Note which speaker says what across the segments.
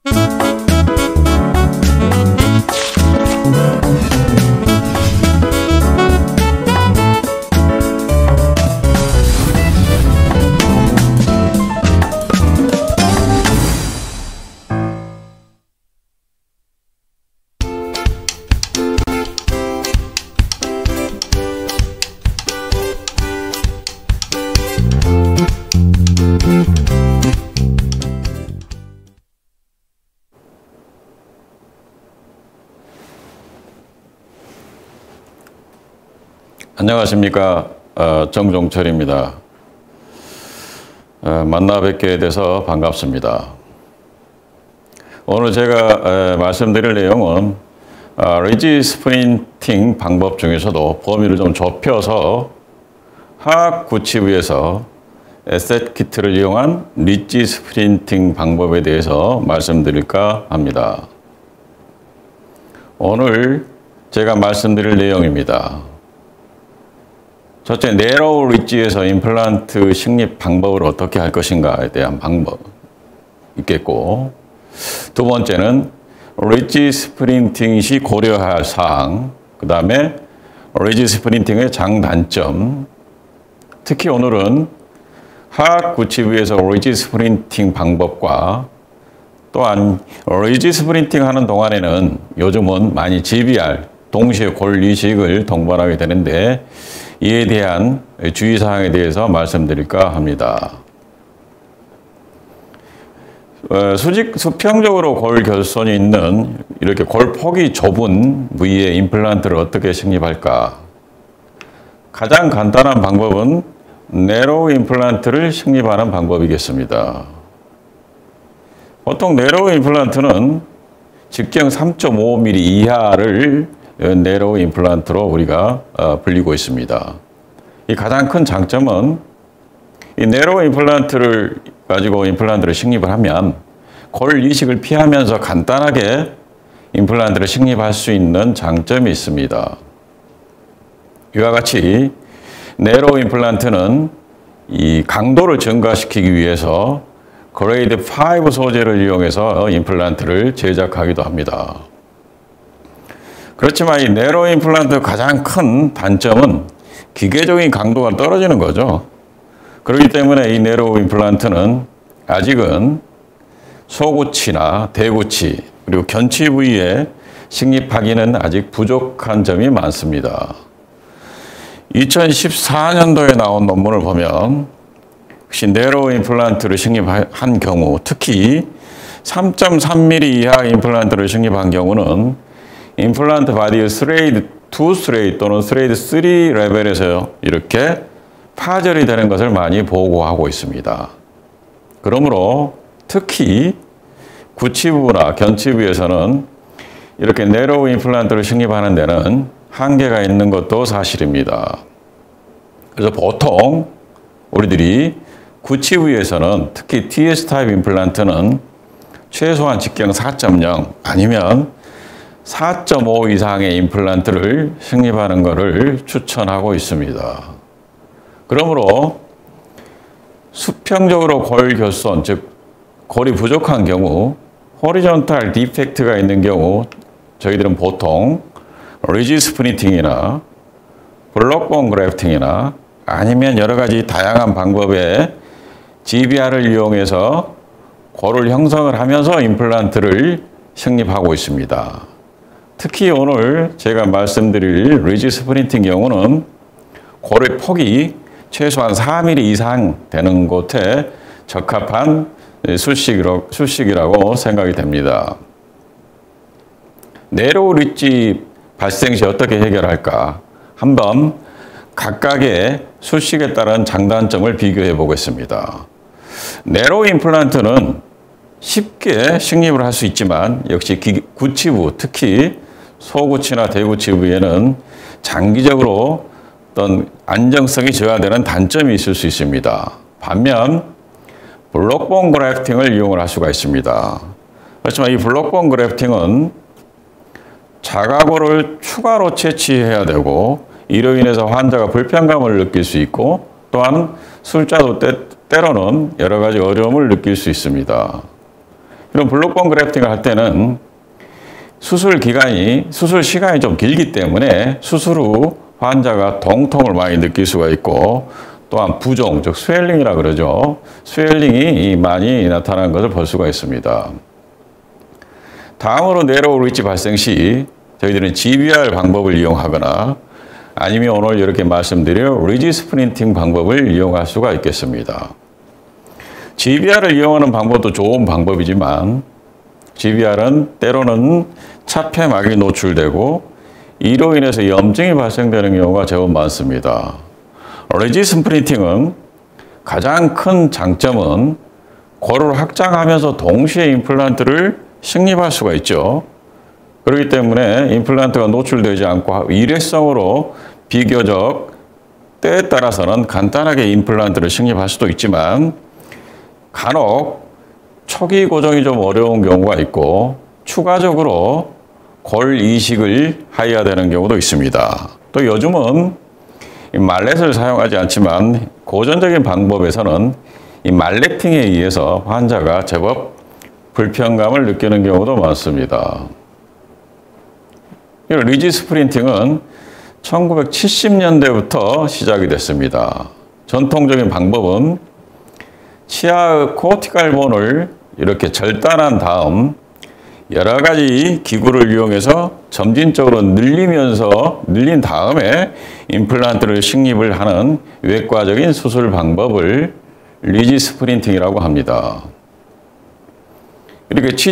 Speaker 1: 안녕하십니까. 정종철입니다. 만나 뵙게 돼서 반갑습니다. 오늘 제가 말씀드릴 내용은 리지 스프린팅 방법 중에서도 범위를 좀 좁혀서 화학 구치부에서 에셋 키트를 이용한 리지 스프린팅 방법에 대해서 말씀드릴까 합니다. 오늘 제가 말씀드릴 내용입니다. 첫째, 네로우 리지에서 임플란트 식립 방법을 어떻게 할 것인가에 대한 방법 있겠고, 두 번째는 리지 스프린팅 시 고려할 사항, 그 다음에 리지 스프린팅의 장단점, 특히 오늘은 화학 구치부에서 리지 스프린팅 방법과 또한 리지 스프린팅 하는 동안에는 요즘은 많이 GBR, 동시에 골 이식을 동반하게 되는데 이에 대한 주의사항에 대해서 말씀드릴까 합니다. 수평적으로 골 결손이 있는 이렇게 골 폭이 좁은 부위에 임플란트를 어떻게 식립할까? 가장 간단한 방법은 네로우 임플란트를 식립하는 방법이겠습니다. 보통 네로우 임플란트는 직경 3.5mm 이하를 네로우 임플란트로 우리가 불리고 있습니다. 이 가장 큰 장점은 이 네로우 임플란트를 가지고 임플란트를 식립을 하면 골 이식을 피하면서 간단하게 임플란트를 식립할 수 있는 장점이 있습니다. 이와 같이 네로우 임플란트는 이 강도를 증가시키기 위해서 그레이드 5 소재를 이용해서 임플란트를 제작하기도 합니다. 그렇지만 이 네로우 임플란트 가장 큰 단점은 기계적인 강도가 떨어지는 거죠. 그렇기 때문에 이 네로우 임플란트는 아직은 소구치나 대구치 그리고 견치 부위에 식립하기는 아직 부족한 점이 많습니다. 2014년도에 나온 논문을 보면 혹시 네로우 임플란트를 식립한 경우, 특히 3.3mm 이하 임플란트를 식립한 경우는 임플란트 바디의 스레이드 2 스레이드 또는 스레이드 3 레벨에서 이렇게 파절이 되는 것을 많이 보고하고 있습니다. 그러므로 특히 구치부나 견치부에서는 이렇게 네로우 임플란트를 식립하는 데는 한계가 있는 것도 사실입니다. 그래서 보통 우리들이 구치부에서는 특히 TS 타입 임플란트는 최소한 직경 4.0 아니면 4.5 이상의 임플란트를 식립하는 것을 추천하고 있습니다. 그러므로 수평적으로 골 결손, 즉 골이 부족한 경우, 호리존탈 디펙트가 있는 경우 저희들은 보통 리지 스프린팅이나 블록본 그래프팅이나 아니면 여러 가지 다양한 방법의 GBR을 이용해서 골을 형성을 하면서 임플란트를 식립하고 있습니다. 특히 오늘 제가 말씀드릴 리지 스프린팅 경우는 골의 폭이 최소한 4mm 이상 되는 곳에 적합한 수식이라고 생각이 됩니다. 네로우 리지 발생 시 어떻게 해결할까? 한번 각각의 수식에 따른 장단점을 비교해 보겠습니다. 네로우 임플란트는 쉽게 식립을 할 수 있지만 역시 구치부, 특히 소구치나 대구치 부위에는 장기적으로 어떤 안정성이 저하되는 단점이 있을 수 있습니다. 반면 블록본 그래프팅을 이용을 할 수가 있습니다. 그렇지만 이 블록본 그래프팅은 자가골을 추가로 채취해야 되고 이로 인해서 환자가 불편감을 느낄 수 있고 또한 술자도 때로는 여러 가지 어려움을 느낄 수 있습니다. 이런 블록본 그래프팅을 할 때는 수술 시간이 좀 길기 때문에 수술 후 환자가 통통을 많이 느낄 수가 있고, 또한 부종, 즉 스웰링이라 그러죠. 스웰링이 많이 나타나는 것을 볼 수가 있습니다. 다음으로 내로우 리치 발생 시 저희들은 GBR 방법을 이용하거나 아니면 오늘 이렇게 말씀드릴 리지 스프린팅 방법을 이용할 수가 있겠습니다. GBR을 이용하는 방법도 좋은 방법이지만 GBR은 때로는 차폐막이 노출되고 이로 인해서 염증이 발생되는 경우가 제법 많습니다. 리지 스프린팅은 가장 큰 장점은 골을 확장하면서 동시에 임플란트를 식립할 수가 있죠. 그렇기 때문에 임플란트가 노출되지 않고 일회성으로 비교적 때에 따라서는 간단하게 임플란트를 식립할 수도 있지만 간혹 초기 고정이 좀 어려운 경우가 있고 추가적으로 골 이식을 해야 되는 경우도 있습니다. 또 요즘은 말렛을 사용하지 않지만 고전적인 방법에서는 이 말레팅에 의해서 환자가 제법 불편감을 느끼는 경우도 많습니다. 리지 스프린팅은 1970년대부터 시작이 됐습니다. 전통적인 방법은 치아의 코티칼 본을 이렇게 절단한 다음 여러 가지 기구를 이용해서 점진적으로 늘린 다음에 임플란트를 식립을 하는 외과적인 수술 방법을 리지 스프린팅이라고 합니다. 이렇게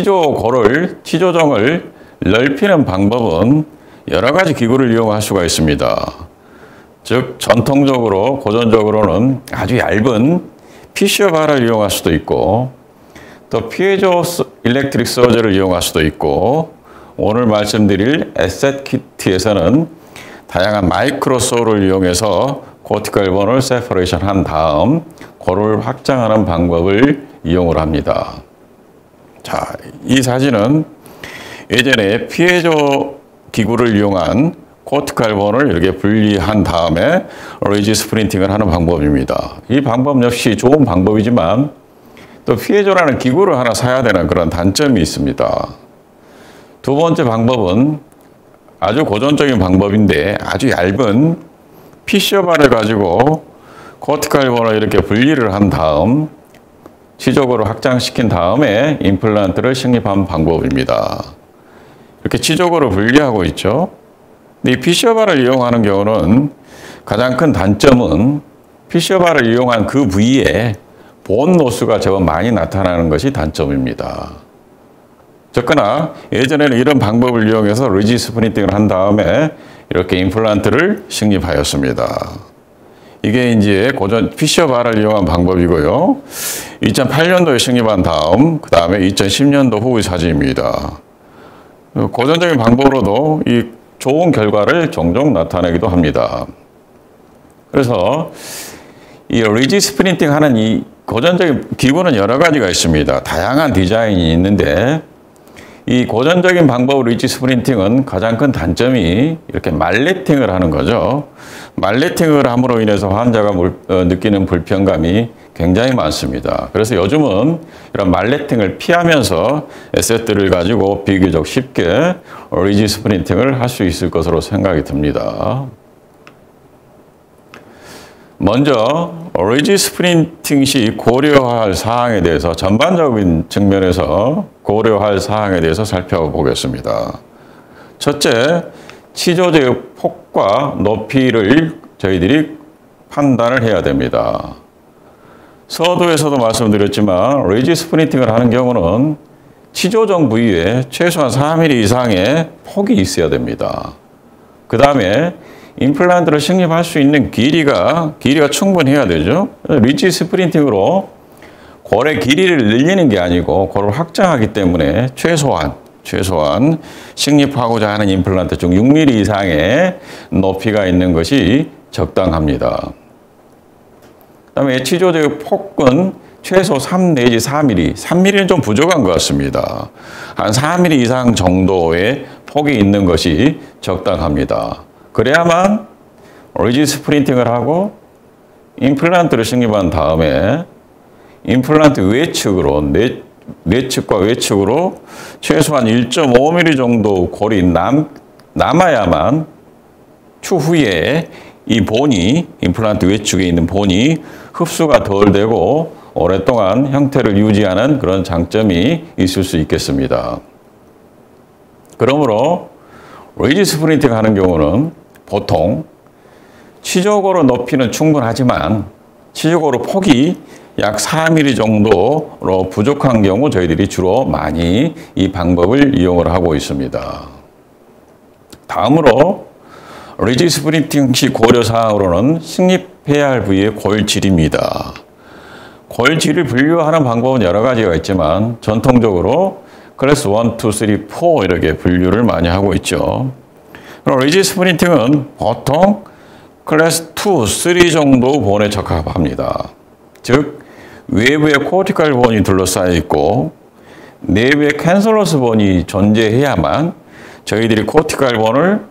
Speaker 1: 치조정을 넓히는 방법은 여러 가지 기구를 이용할 수가 있습니다. 즉 전통적으로 고전적으로는 아주 얇은 피셔바를 이용할 수도 있고 또 피에조 일렉트릭 서저를 이용할 수도 있고 오늘 말씀드릴 에셋 키트에서는 다양한 마이크로 소를 이용해서 코티칼 본을 세퍼레이션 한 다음 골을 확장하는 방법을 이용을 합니다. 자, 이 사진은 예전에 피에조 기구를 이용한 코티칼 본을 이렇게 분리한 다음에 리지 스프린팅을 하는 방법입니다. 이 방법 역시 좋은 방법이지만 또 피에조라는 기구를 하나 사야 되는 그런 단점이 있습니다. 두 번째 방법은 아주 고전적인 방법인데 아주 얇은 피셔바를 가지고 코티칼 본을 이렇게 분리를 한 다음 치조골을 확장시킨 다음에 임플란트를 식립한 방법입니다. 이렇게 치조골을 분리하고 있죠. 근데 이 피셔바를 이용하는 경우는 가장 큰 단점은 피셔바를 이용한 그 부위에 본 노수가 제법 많이 나타나는 것이 단점입니다. 적거나 예전에는 이런 방법을 이용해서 리지 스프린팅을 한 다음에 이렇게 임플란트를 식립하였습니다. 이게 이제 고전 피셔바를 이용한 방법이고요. 2008년도에 식립한 다음 그 다음에 2010년도 후의 사진입니다. 고전적인 방법으로도 이 좋은 결과를 종종 나타내기도 합니다. 그래서 이 리지 스프린팅 하는 이 고전적인 기구는 여러 가지가 있습니다. 다양한 디자인이 있는데 이 고전적인 방법 리지 스프린팅은 가장 큰 단점이 이렇게 말레팅을 하는 거죠. 말레팅을 함으로 인해서 환자가 느끼는 불편감이 굉장히 많습니다. 그래서 요즘은 이런 말레팅을 피하면서 에셋들을 가지고 비교적 쉽게 리지 스프린팅을 할 수 있을 것으로 생각이 듭니다. 먼저 리지 스프린팅 시 고려할 사항에 대해서 전반적인 측면에서 고려할 사항에 대해서 살펴보겠습니다. 첫째, 치조제의 폭과 높이를 저희들이 판단을 해야 됩니다. 서두에서도 말씀드렸지만 리지 스프린팅을 하는 경우는 치조정 부위에 최소한 4mm 이상의 폭이 있어야 됩니다. 그 다음에 임플란트를 식립할 수 있는 길이가 충분해야 되죠. 리지 스프린팅으로 골의 길이를 늘리는 게 아니고 골을 확장하기 때문에 최소한 식립하고자 하는 임플란트 중 6mm 이상의 높이가 있는 것이 적당합니다. 그다음에 치조제의 폭은 최소 3 내지 4mm, 3mm는 좀 부족한 것 같습니다. 한 4mm 이상 정도의 폭이 있는 것이 적당합니다. 그래야만 리지 스프린팅을 하고 임플란트를 식립한 다음에 임플란트 외측으로 내측과 외측으로 최소한 1.5mm 정도 골이 남아야만 추후에 이 본이, 임플란트 외측에 있는 본이 흡수가 덜 되고 오랫동안 형태를 유지하는 그런 장점이 있을 수 있겠습니다. 그러므로 리지 스프린팅 하는 경우는 보통 치조고로 높이는 충분하지만 치조고로 폭이 약 4mm 정도로 부족한 경우 저희들이 주로 많이 이 방법을 이용을 하고 있습니다. 다음으로 리지 스프린팅 시 고려사항으로는 식립해야 할 부위의 골질입니다. 골질을 분류하는 방법은 여러 가지가 있지만 전통적으로 클래스 1, 2, 3, 4 이렇게 분류를 많이 하고 있죠. 그럼 리지 스프린팅은 보통 클래스 2, 3 정도 본에 적합합니다. 즉 외부에 코르티컬 본이 둘러싸여 있고 내부에 캔슬러스 본이 존재해야만 저희들이 코르티컬 본을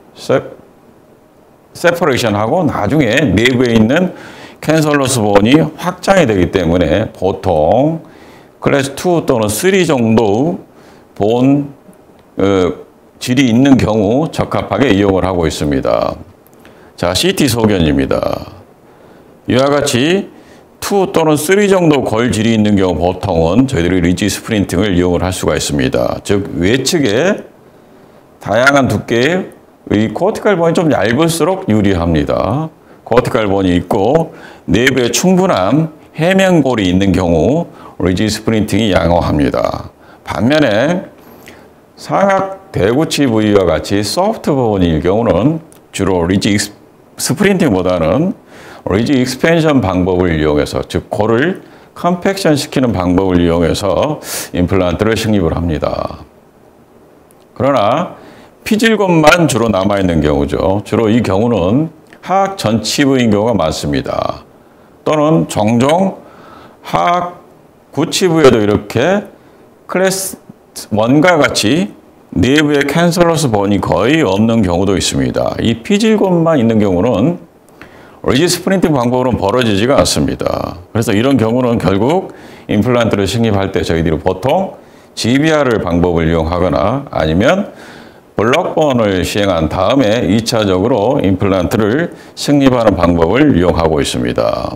Speaker 1: 세퍼레이션하고 나중에 내부에 있는 캔슬러스 본이 확장이 되기 때문에 보통 클래스 2 또는 3 정도 본 질이 있는 경우 적합하게 이용을 하고 있습니다. 자, CT 소견입니다. 이와 같이 2 또는 3 정도 골질이 있는 경우 보통은 저희들이 리지 스프린팅을 이용을 할 수가 있습니다. 즉 외측에 다양한 두께의 코르티컬 본이 좀 얇을수록 유리합니다. 코르티컬 본이 있고 내부에 충분한 해면골이 있는 경우 리지 스프린팅이 양호합니다. 반면에 상악 대구치 부위와 같이 소프트 본일 경우는 주로 리지 스프린팅보다는 리지 익스펜션 방법을 이용해서 즉 골을 컴팩션 시키는 방법을 이용해서 임플란트를 식립을 합니다. 그러나 피질곤만 주로 남아있는 경우죠. 주로 이 경우는 하악 전치부인 경우가 많습니다. 또는 종종 하악 구치부에도 이렇게 클래스 1과 같이 내부에 캔슬러스 본이 거의 없는 경우도 있습니다. 이 피질곤만 있는 경우는 리지 스프린팅 방법으로는 벌어지지가 않습니다. 그래서 이런 경우는 결국 임플란트를 식립할 때 저희들이 보통 GBR 방법을 이용하거나 아니면 블록본을 시행한 다음에 2차적으로 임플란트를 식립하는 방법을 이용하고 있습니다.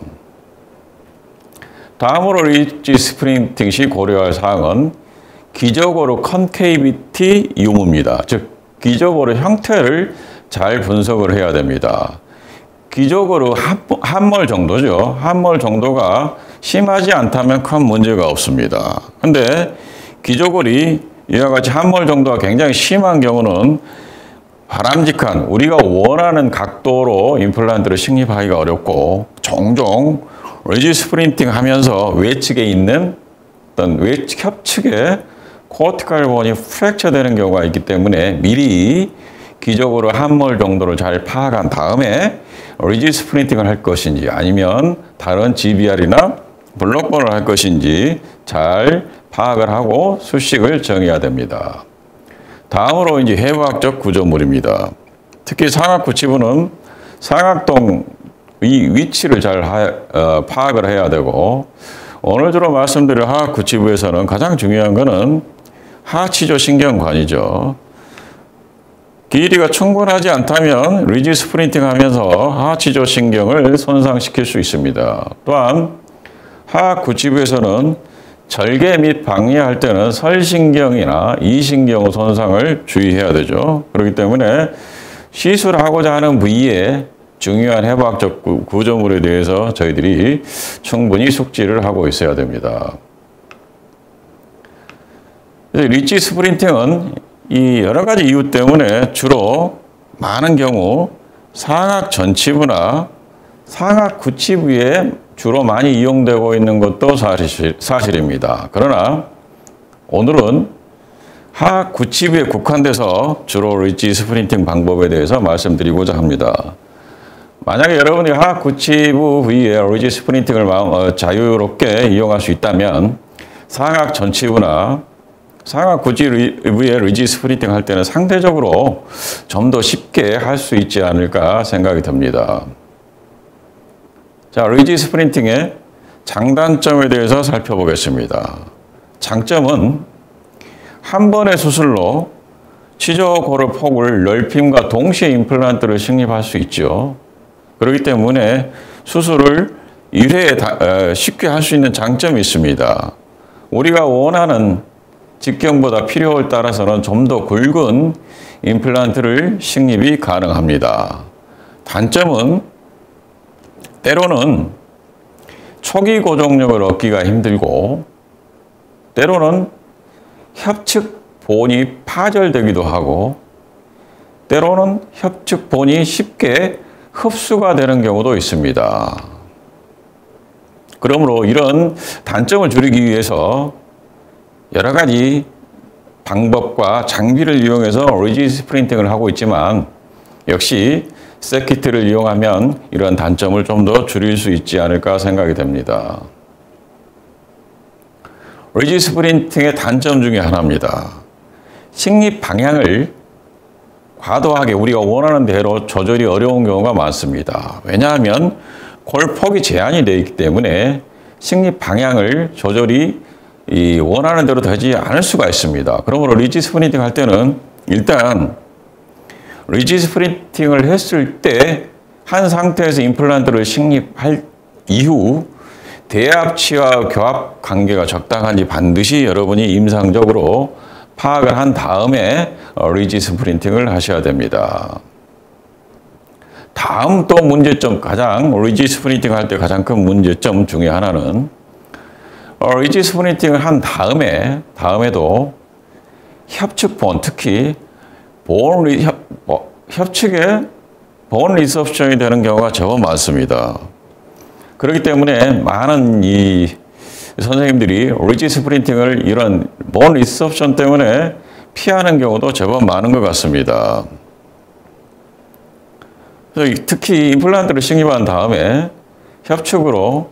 Speaker 1: 다음으로 리지 스프린팅 시 고려할 사항은 기저고르 컨케이비티 유무입니다. 즉 기저고르 형태를 잘 분석을 해야 됩니다. 기저고르 함몰 정도죠. 함몰 정도가 심하지 않다면 큰 문제가 없습니다. 근데 기저골이 이와 같이 함몰 정도가 굉장히 심한 경우는 바람직한 우리가 원하는 각도로 임플란트를 식립하기가 어렵고 종종 리지 스프린팅 하면서 외측에 있는 어떤 외측 협측에 코르티컬 본이 프랙처 되는 경우가 있기 때문에 미리 기저고르 함몰 정도를 잘 파악한 다음에 리지 스프린팅을 할 것인지 아니면 다른 GBR이나 블록본을 할 것인지 잘 파악을 하고 수식을 정해야 됩니다. 다음으로 이제 해부학적 구조물입니다. 특히 상악구치부는 상악동 이 위치를 잘 파악을 해야 되고 오늘 주로 말씀드릴 하악구치부에서는 가장 중요한 것은 하치조 신경관이죠. 길이가 충분하지 않다면 리지 스프린팅 하면서 하치조 신경을 손상시킬 수 있습니다. 또한 하악구치부에서는 절개 및 방해할 때는 설신경이나 이신경 손상을 주의해야 되죠. 그렇기 때문에 시술하고자 하는 부위에 중요한 해부학적 구조물에 대해서 저희들이 충분히 숙지를 하고 있어야 됩니다. 리지 스프린팅은 이 여러 가지 이유 때문에 주로 많은 경우 상악 전치부나 상악 구치부에 주로 많이 이용되고 있는 것도 사실입니다. 그러나 오늘은 하악 구치부에 국한돼서 주로 리지 스프린팅 방법에 대해서 말씀드리고자 합니다. 만약에 여러분이 하악 구치부 부위에 리지 스프린팅을 자유롭게 이용할 수 있다면 상악 전치부나 상악 구치부에 리지 스프린팅 할 때는 상대적으로 좀 더 쉽게 할 수 있지 않을까 생각이 듭니다. 자, 리지 스프린팅의 장단점에 대해서 살펴보겠습니다. 장점은 한 번의 수술로 치조골의 폭을 넓힘과 동시에 임플란트를 식립할 수 있죠. 그렇기 때문에 수술을 1회에 쉽게 할 수 있는 장점이 있습니다. 우리가 원하는 직경보다 필요에 따라서는 좀 더 굵은 임플란트를 식립이 가능합니다. 단점은 때로는 초기 고정력을 얻기가 힘들고 때로는 협측본이 파절되기도 하고 때로는 협측본이 쉽게 흡수가 되는 경우도 있습니다. 그러므로 이런 단점을 줄이기 위해서 여러 가지 방법과 장비를 이용해서 리지드 스프린팅을 하고 있지만 역시 서킷을 이용하면 이런 단점을 좀 더 줄일 수 있지 않을까 생각이 됩니다. 리지드 스프린팅의 단점 중에 하나입니다. 식립 방향을 과도하게 우리가 원하는 대로 조절이 어려운 경우가 많습니다. 왜냐하면 골폭이 제한이 되어 있기 때문에 식립 방향을 조절이 원하는 대로 되지 않을 수가 있습니다. 그러므로 리지드 스프린팅 할 때는 일단 리지드 스프린팅을 했을 때 한 상태에서 임플란트를 식립할 이후 대합치와 교합 관계가 적당한지 반드시 여러분이 임상적으로 파악을 한 다음에 리지드 스프린팅을 하셔야 됩니다. 다음 또 문제점, 리지드 스프린팅 할 때 가장 큰 문제점 중에 하나는 리지드 스프린팅을 한 다음에도 협측본, 특히 협측에 본 리섭션이 되는 경우가 제법 많습니다. 그렇기 때문에 많은 선생님들이 리지드 스프린팅을 이런 본 리섭션 때문에 피하는 경우도 제법 많은 것 같습니다. 특히 임플란트를 식립한 다음에 협측으로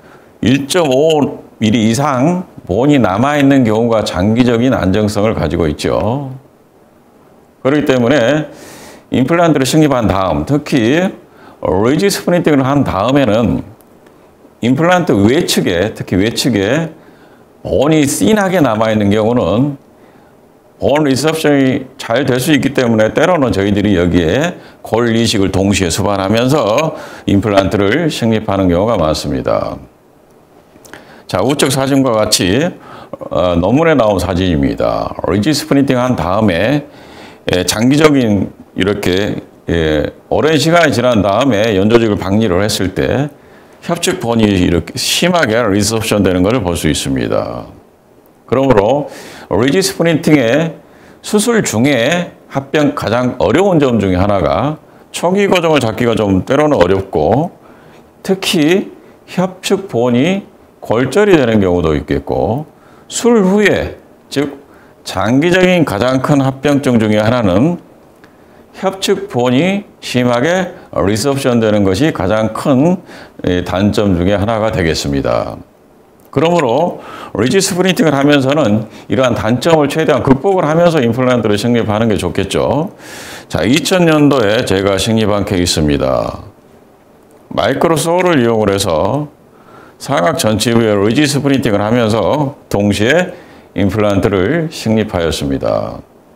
Speaker 1: 1.5mm 이상 본이 남아있는 경우가 장기적인 안정성을 가지고 있죠. 그렇기 때문에 임플란트를 식립한 다음, 특히 리지드 스프린팅을 한 다음에는 임플란트 외측에, 특히 외측에 본이 씬하게 남아있는 경우는 본 리섭션이 잘 될 수 있기 때문에 때로는 저희들이 여기에 골 이식을 동시에 수반하면서 임플란트를 식립하는 경우가 많습니다. 자, 우측 사진과 같이 논문에 나온 사진입니다. 리지드 스프린팅 한 다음에 장기적인 이렇게 오랜 시간이 지난 다음에 연조직을 박리를 했을 때 협측본이 이렇게 심하게 리섭션 되는 것을 볼 수 있습니다. 그러므로 리지드 스프린팅의 수술 중에 합병 가장 어려운 점 중에 하나가 초기 고정을 잡기가 좀 때로는 어렵고 특히 협측본이 골절이 되는 경우도 있겠고 술 후에 즉 장기적인 가장 큰 합병증 중에 하나는 협측본이 심하게 리섭션 되는 것이 가장 큰 단점 중에 하나가 되겠습니다. 그러므로 리지드 스프린팅을 하면서는 이러한 단점을 최대한 극복을 하면서 임플란트를 식립하는 게 좋겠죠. 자, 2000년도에 제가 식립한 케이스입니다. 마이크로 소울을 이용을 해서 상악 전치부에 리지드 스프린팅을 하면서 동시에 임플란트를 식립하였습니다.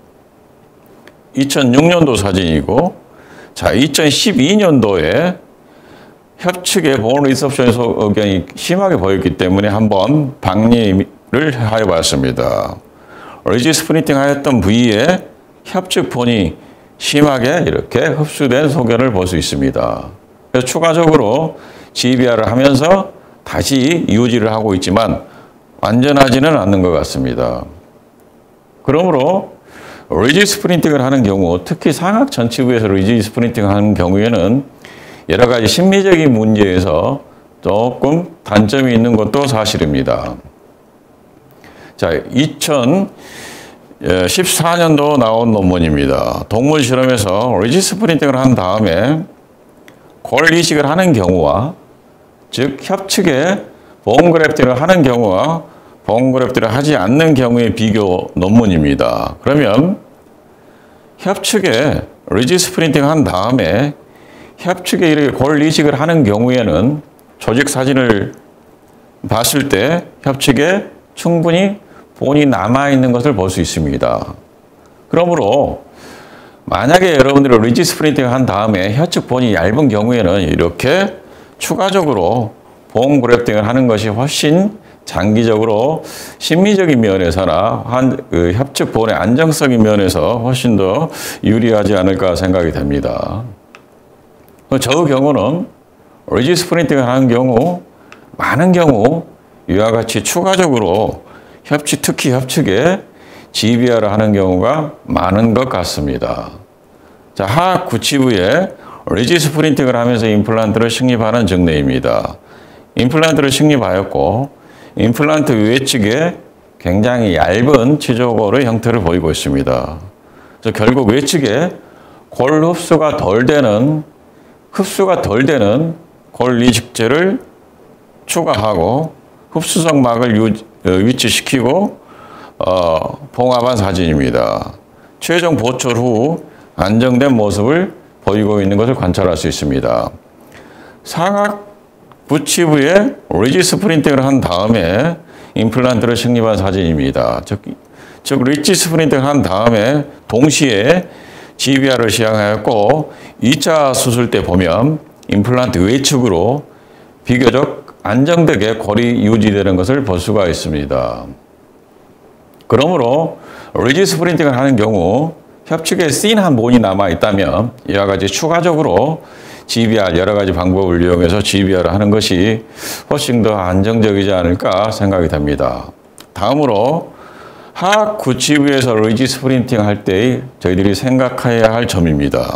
Speaker 1: 2006년도 사진이고, 자, 2012년도에 협측의 본 리섭션 소견이 심하게 보였기 때문에 한번 박리를 하여봤습니다. 리지드 스프린팅 하였던 부위에 협측본이 심하게 이렇게 흡수된 소견을 볼 수 있습니다. 그래서 추가적으로 GBR을 하면서 다시 유지를 하고 있지만 완전하지는 않는 것 같습니다. 그러므로 리지드 스프린팅을 하는 경우, 특히 상악 전치부에서 리지드 스프린팅을 하는 경우에는 여러 가지 심리적인 문제에서 조금 단점이 있는 것도 사실입니다. 자, 2014년도 나온 논문입니다. 동물 실험에서 리지드 스프린팅을 한 다음에 골 이식을 하는 경우와 즉 협측에 본 그래프팅을 하는 경우와 본 그래프팅을 하지 않는 경우의 비교 논문입니다. 그러면 협측에 리지드 스프린팅 한 다음에 협측에 이렇게 골 이식을 하는 경우에는 조직 사진을 봤을 때 협측에 충분히 본이 남아있는 것을 볼 수 있습니다. 그러므로 만약에 여러분들이 리지 스프린팅을 한 다음에 혀측 본이 얇은 경우에는 이렇게 추가적으로 본 그래프팅을 하는 것이 훨씬 장기적으로 심리적인 면에서나 협측 본의 안정성인 면에서 훨씬 더 유리하지 않을까 생각이 됩니다. 저 경우는 리지 스프린팅을 하는 경우 많은 경우 이와 같이 추가적으로 특히 협측에 GBR을 하는 경우가 많은 것 같습니다. 자, 하악 구치부에 리지 스프린팅을 하면서 임플란트를 식립하는 증례입니다. 임플란트를 식립하였고 임플란트 외측에 굉장히 얇은 치조골의 형태를 보이고 있습니다. 그래서 결국 외측에 골 흡수가 덜 되는 골 이식제를 추가하고 흡수성 막을 위치시키고 봉합한 사진입니다. 최종 보철 후 안정된 모습을 보이고 있는 것을 관찰할 수 있습니다. 상악 구치부에 리지 스프린팅을 한 다음에 임플란트를 식립한 사진입니다. 즉 리지 스프린팅을 한 다음에 동시에 GBR을 시행하였고 2차 수술 때 보면 임플란트 외측으로 비교적 안정되게 골이 유지되는 것을 볼 수가 있습니다. 그러므로 리지 스프린팅을 하는 경우 협측에 씬한 본이 남아있다면 이와 같이 추가적으로 GBR 여러 가지 방법을 이용해서 GBR을 하는 것이 훨씬 더 안정적이지 않을까 생각이 됩니다. 다음으로 하악 구치부에서 리지 스프린팅 할 때 저희들이 생각해야 할 점입니다.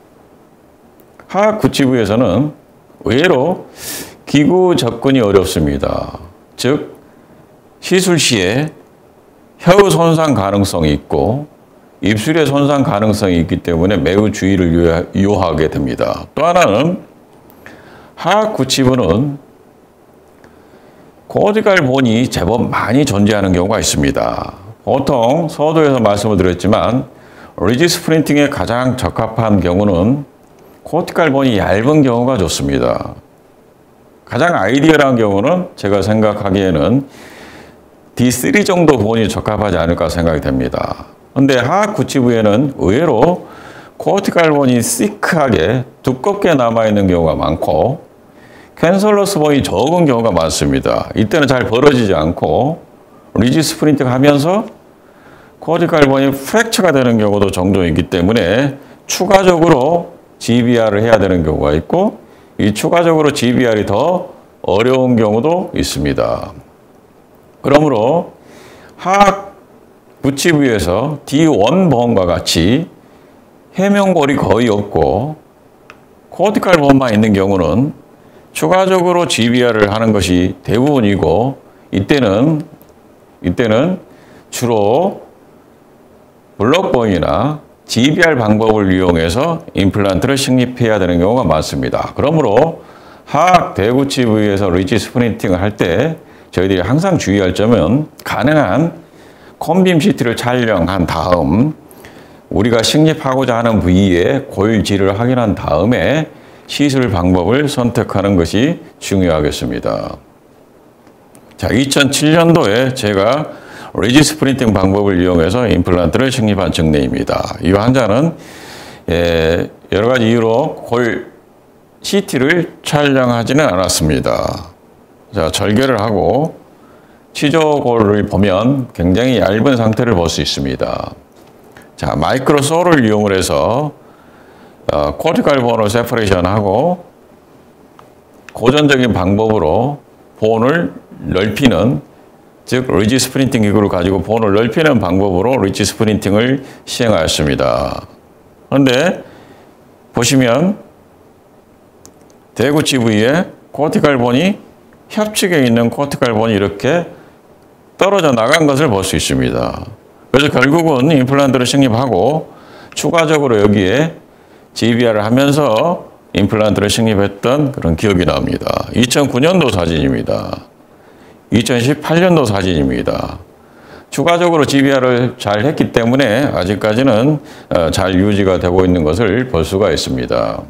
Speaker 1: 하악 구치부에서는 의외로 기구 접근이 어렵습니다. 즉 시술 시에 혀의 손상 가능성이 있고 입술의 손상 가능성이 있기 때문에 매우 주의를 요하게 됩니다. 또 하나는 하악 구치부는 코디칼 본이 제법 많이 존재하는 경우가 있습니다. 보통 서두에서 말씀을 드렸지만 리지 스프린팅에 가장 적합한 경우는 코디칼 본이 얇은 경우가 좋습니다. 가장 아이디어한 경우는 제가 생각하기에는 D3 정도 본이 적합하지 않을까 생각이 됩니다. 그런데 하악 구치부에는 의외로 코티칼 본이 시크하게 두껍게 남아있는 경우가 많고 캔설러스 본이 적은 경우가 많습니다. 이때는 잘 벌어지지 않고 리지 스프린팅 하면서 코티칼 본이 프랙처가 되는 경우도 종종 있기 때문에 추가적으로 GBR을 해야 되는 경우가 있고 이 추가적으로 GBR이 더 어려운 경우도 있습니다. 그러므로 하악 구치부에서 D1 본과 같이 해명골이 거의 없고 코티칼 본만 있는 경우는 추가적으로 GBR을 하는 것이 대부분이고 이때는 주로 블록본이나 GBR 방법을 이용해서 임플란트를 식립해야 되는 경우가 많습니다. 그러므로 하악 대구치 부위에서 리지 스프린팅을 할 때 저희들이 항상 주의할 점은 가능한 콤빔 CT를 촬영한 다음 우리가 식립하고자 하는 부위의 골질을 확인한 다음에 시술 방법을 선택하는 것이 중요하겠습니다. 자, 2007년도에 제가 리지 스프린팅 방법을 이용해서 임플란트를 식립한 증례입니다. 이 환자는 여러 가지 이유로 골 CT를 촬영하지는 않았습니다. 자, 절개를 하고 치조골을 보면 굉장히 얇은 상태를 볼 수 있습니다. 자, 마이크로 소를 이용을 해서 코티칼 본을 세퍼레이션하고 고전적인 방법으로 본을 넓히는, 즉 리지 스프린팅 기구를 가지고 본을 넓히는 방법으로 리지 스프린팅을 시행하였습니다. 그런데 보시면 대구치 부위에 코티칼 본이 협측에 있는 코티칼 본이 이렇게 떨어져 나간 것을 볼 수 있습니다. 그래서 결국은 임플란트를 식립하고 추가적으로 여기에 GBR을 하면서 임플란트를 식립했던 그런 기억이 납니다. 2009년도 사진입니다. 2018년도 사진입니다. 추가적으로 GBR을 잘 했기 때문에 아직까지는 잘 유지가 되고 있는 것을 볼 수가 있습니다.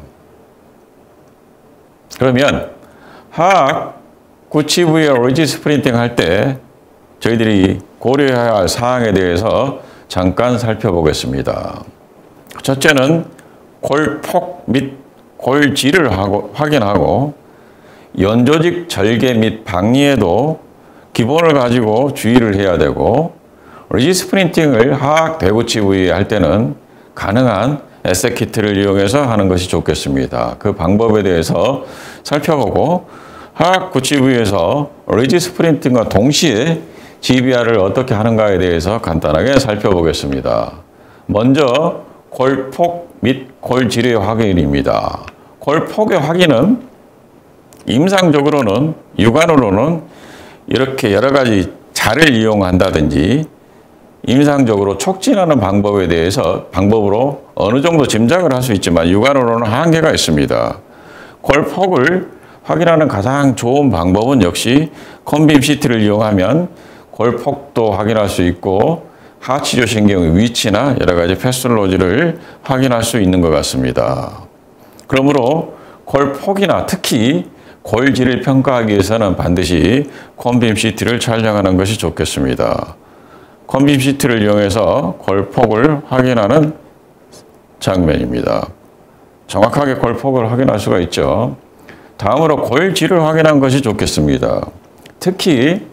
Speaker 1: 그러면 하악 구치 부위에 리지 스프린팅 할 때 저희들이 고려해야 할 사항에 대해서 잠깐 살펴보겠습니다. 첫째는 골폭 및 골질을 확인하고 연조직 절개 및 박리에도 기본을 가지고 주의를 해야 되고 리지 스프린팅을 하악 대구치 부위에 할 때는 가능한 에셋 키트를 이용해서 하는 것이 좋겠습니다. 그 방법에 대해서 살펴보고 하악 구치 부위에서 리지 스프린팅과 동시에 GBR을 어떻게 하는가에 대해서 간단하게 살펴보겠습니다. 먼저 골폭 및 골질의 확인입니다. 골폭의 확인은 임상적으로는 육안으로는 이렇게 여러 가지 자를 이용한다든지 임상적으로 촉진하는 방법으로 어느 정도 짐작을 할 수 있지만 육안으로는 한계가 있습니다. 골폭을 확인하는 가장 좋은 방법은 역시 콘빔 시트를 이용하면 골폭도 확인할 수 있고 하치조 신경의 위치나 여러 가지 패스로지를 확인할 수 있는 것 같습니다. 그러므로 골폭이나 특히 골질을 평가하기 위해서는 반드시 콘빔 시트를 촬영하는 것이 좋겠습니다. 콘빔 시트를 이용해서 골폭을 확인하는 장면입니다. 정확하게 골폭을 확인할 수가 있죠. 다음으로 골질을 확인하는 것이 좋겠습니다. 특히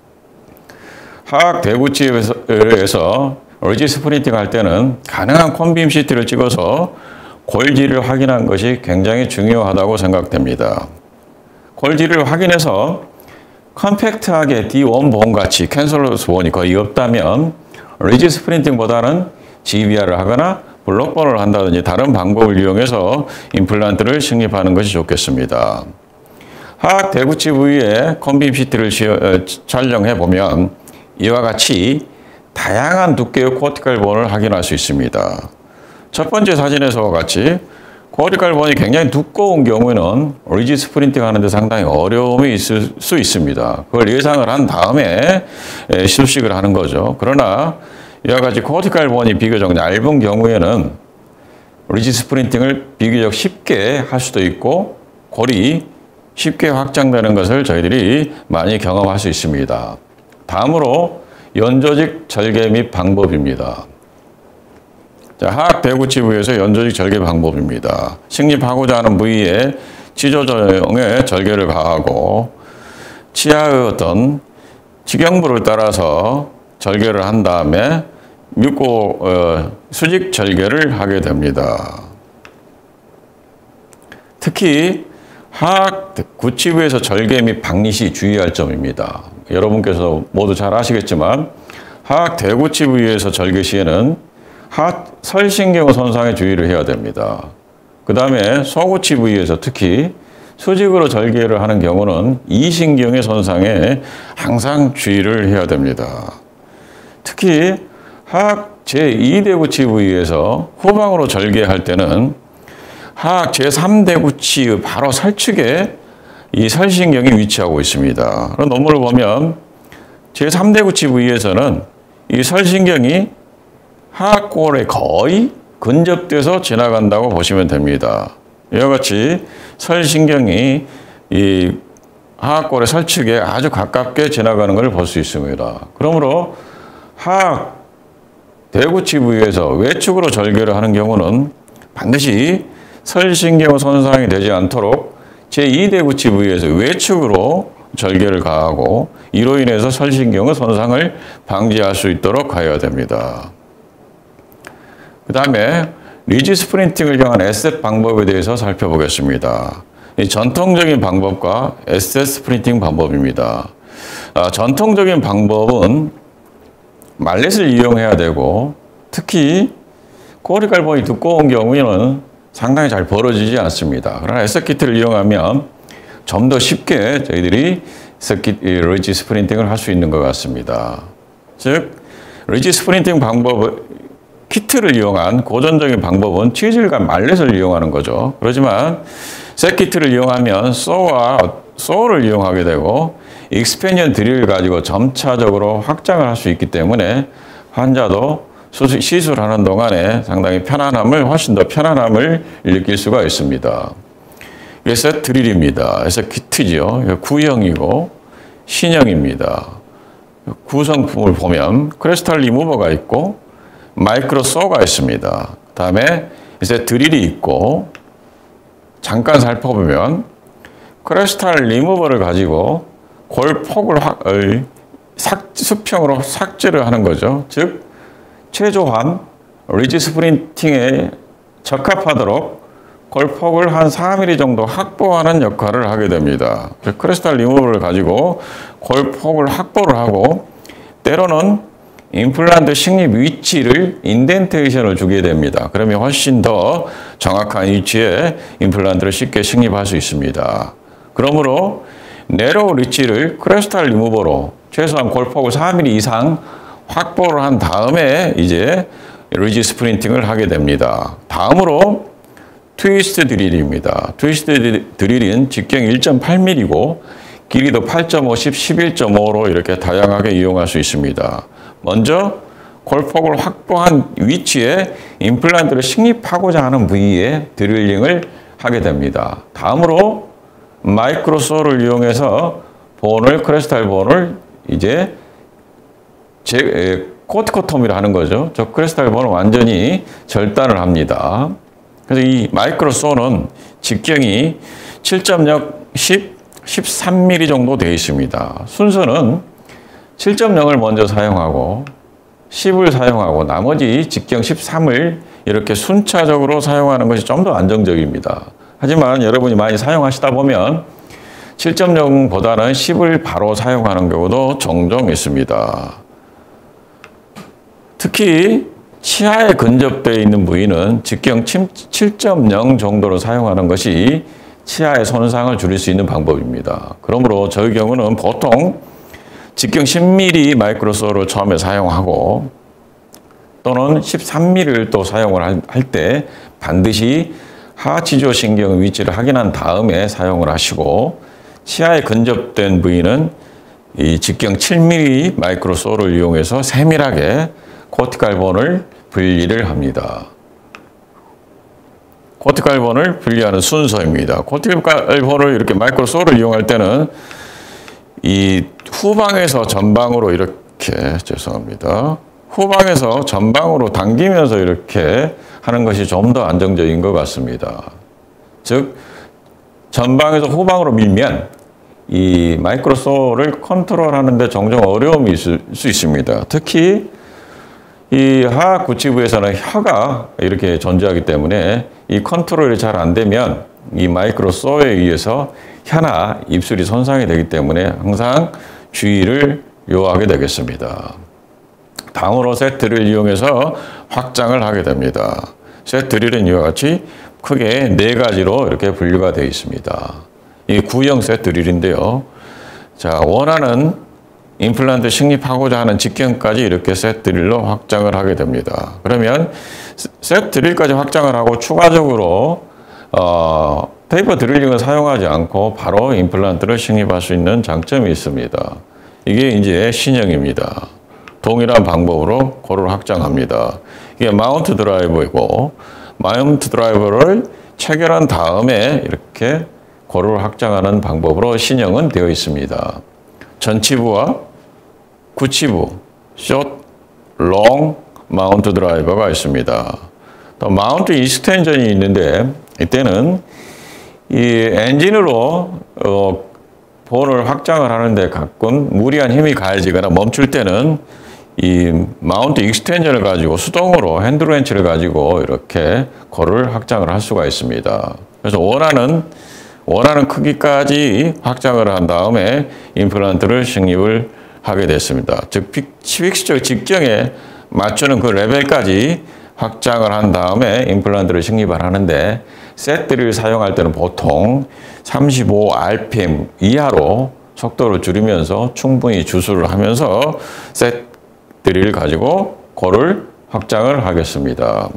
Speaker 1: 하악 대구치에서 리지 스프린팅 할 때는 가능한 콘빔 시트를 찍어서 골질을 확인하는 것이 굉장히 중요하다고 생각됩니다. 골질을 확인해서 컴팩트하게 D1 보험같이 캔슬러스 보험이 거의 없다면 리지 스프린팅보다는 GBR을 하거나 블록본을 한다든지 다른 방법을 이용해서 임플란트를 식립하는 것이 좋겠습니다. 하악 대구치 부위에 콘빔 시트를 촬영해 보면 이와 같이 다양한 두께의 코티칼 본을 확인할 수 있습니다. 첫 번째 사진에서와 같이 코티칼 본이 굉장히 두꺼운 경우에는 리지 스프린팅 하는데 상당히 어려움이 있을 수 있습니다. 그걸 예상을 한 다음에 수식을 하는 거죠. 그러나 이와 같이 코티칼 본이 비교적 얇은 경우에는 리지 스프린팅을 비교적 쉽게 할 수도 있고 골이 쉽게 확장되는 것을 저희들이 많이 경험할 수 있습니다. 다음으로 연조직 절개 및 방법입니다. 자, 하악 대구치 부위에서 연조직 절개 방법입니다. 식립하고자 하는 부위에 치조정의 절개를 가하고 치아의 어떤 치경부를 따라서 절개를 한 다음에 수직 절개를 하게 됩니다. 특히 하악 구치 부위에서 절개 및 박리 시 주의할 점입니다. 여러분께서 모두 잘 아시겠지만 하악 대구치 부위에서 절개 시에는 설신경 손상에 주의를 해야 됩니다. 그 다음에 소구치 부위에서 특히 수직으로 절개를 하는 경우는 이신경의 손상에 항상 주의를 해야 됩니다. 특히 하악 제2대구치 부위에서 후방으로 절개할 때는 하악 제3대구치의 바로 살측에 이 설신경이 위치하고 있습니다. 그런 논문을 보면 제3대구치 부위에서는 이 설신경이 하악골에 거의 근접돼서 지나간다고 보시면 됩니다. 이와 같이 설신경이 이 하악골의 설측에 아주 가깝게 지나가는 것을 볼 수 있습니다. 그러므로 하악 대구치 부위에서 외측으로 절개를 하는 경우는 반드시 설신경 손상이 되지 않도록 제2대구치 부위에서 외측으로 절개를 가하고 이로 인해서 설신경의 손상을 방지할 수 있도록 하여야 됩니다. 그 다음에 리지 스프린팅을 향한 에셋 방법에 대해서 살펴보겠습니다. 이 전통적인 방법과 에셋 스프린팅 방법입니다. 전통적인 방법은 말렛을 이용해야 되고 특히 코티칼 본이 두꺼운 경우에는 상당히 잘 벌어지지 않습니다. 그러나 에셋 키트를 이용하면 좀 더 쉽게 저희들이 리지 스프린팅을 할 수 있는 것 같습니다. 즉 리지 스프린팅 방법 키트를 이용한 고전적인 방법은 치질과 말렛을 이용하는 거죠. 그렇지만 셋 키트를 이용하면 소를 이용하게 되고 익스펜션 드릴을 가지고 점차적으로 확장을 할 수 있기 때문에 환자도 시술하는 동안에 상당히 훨씬 더 편안함을 느낄 수가 있습니다. 이게 셋 드릴입니다. 셋 키트죠. 구형이고 신형입니다. 구성품을 보면 크리스탈 리무버가 있고 마이크로 소가 있습니다. 그다음에 이제 드릴이 있고 잠깐 살펴보면 크리스탈 리무버를 가지고 골폭을 수평으로 삭제를 하는 거죠. 즉 최소한 리지 스프린팅에 적합하도록 골폭을 한 4mm 정도 확보하는 역할을 하게 됩니다. 크리스탈 리무버를 가지고 골폭을 확보를 하고 때로는 임플란트 식립 위치를 인덴테이션을 주게 됩니다. 그러면 훨씬 더 정확한 위치에 임플란트를 쉽게 식립할 수 있습니다. 그러므로 네로우 리치를 크리스탈 리무버로 최소한 골폭을 4mm 이상 확보를 한 다음에 이제 리지 스프린팅을 하게 됩니다. 다음으로 트위스트 드릴입니다. 트위스트 드릴은 직경 1.8mm고 길이도 8.5, 10, 11.5로 이렇게 다양하게 이용할 수 있습니다. 먼저 골폭을 확보한 위치에 임플란트를 식립하고자 하는 부위에 드릴링을 하게 됩니다. 다음으로 마이크로소를 이용해서 크리스탈 본을 이제 코티코톰이라 하는 거죠. 저 크리스탈 본을 완전히 절단을 합니다. 그래서 이 마이크로소는 직경이 7.0, 10, 13mm 정도 되어 있습니다. 순서는 7.0을 먼저 사용하고 10을 사용하고 나머지 직경 13을 이렇게 순차적으로 사용하는 것이 좀 더 안정적입니다. 하지만 여러분이 많이 사용하시다 보면 7.0보다는 10을 바로 사용하는 경우도 종종 있습니다. 특히 치아에 근접되어 있는 부위는 직경 7.0 정도로 사용하는 것이 치아의 손상을 줄일 수 있는 방법입니다. 그러므로 저희 경우는 보통 직경 10mm 마이크로소를 처음에 사용하고 또는 13mm를 또 사용을 할 때 반드시 하치조신경 위치를 확인한 다음에 사용을 하시고 치아에 근접된 부위는 이 직경 7mm 마이크로소를 이용해서 세밀하게 코티칼 본을 분리를 합니다. 코티칼 본을 분리하는 순서입니다. 코티칼 본을 이렇게 마이크로소를 이용할 때는 이 후방에서 전방으로 이렇게 죄송합니다. 후방에서 전방으로 당기면서 이렇게 하는 것이 좀 더 안정적인 것 같습니다. 즉 전방에서 후방으로 밀면 이 마이크로소를 컨트롤하는 데 종종 어려움이 있을 수 있습니다. 특히 이 하구치부에서는 혀가 이렇게 존재하기 때문에 이 컨트롤이 잘 안 되면 이 마이크로소에 의해서 혀나 입술이 손상이 되기 때문에 항상 주의를 요하게 되겠습니다. 다음으로 셋 드릴을 이용해서 확장을 하게 됩니다. 셋 드릴은 이와 같이 크게 4가지로 이렇게 분류가 되어 있습니다. 이 구형 셋 드릴인데요. 자, 원하는 임플란트 식립하고자 하는 직경까지 이렇게 셋 드릴로 확장을 하게 됩니다. 그러면 셋 드릴까지 확장을 하고 추가적으로 테이퍼 드릴링을 사용하지 않고 바로 임플란트를 식립할 수 있는 장점이 있습니다. 이게 이제 신형입니다. 동일한 방법으로 고를 확장합니다. 이게 마운트 드라이버이고 마운트 드라이버를 체결한 다음에 이렇게 고를 확장하는 방법으로 신형은 되어 있습니다. 전치부와 구치부, 숏, 롱 마운트 드라이버가 있습니다. 또 마운트 익스텐션이 있는데 이때는 이 엔진으로 본을 확장을 하는데 가끔 무리한 힘이 가해지거나 멈출 때는 이 마운트 익스텐션을 가지고 수동으로 핸들렌치를 가지고 이렇게 고를 확장을 할 수가 있습니다. 그래서 원하는 크기까지 확장을 한 다음에 임플란트를 식립을 하게 됐습니다. 즉 픽스처 직경에 맞추는 그 레벨까지 확장을 한 다음에 임플란트를 식립을 하는데 셋 드릴을 사용할 때는 보통 35rpm 이하로 속도를 줄이면서 충분히 주수를 하면서 셋 드릴을 가지고 고를 확장을 하겠습니다.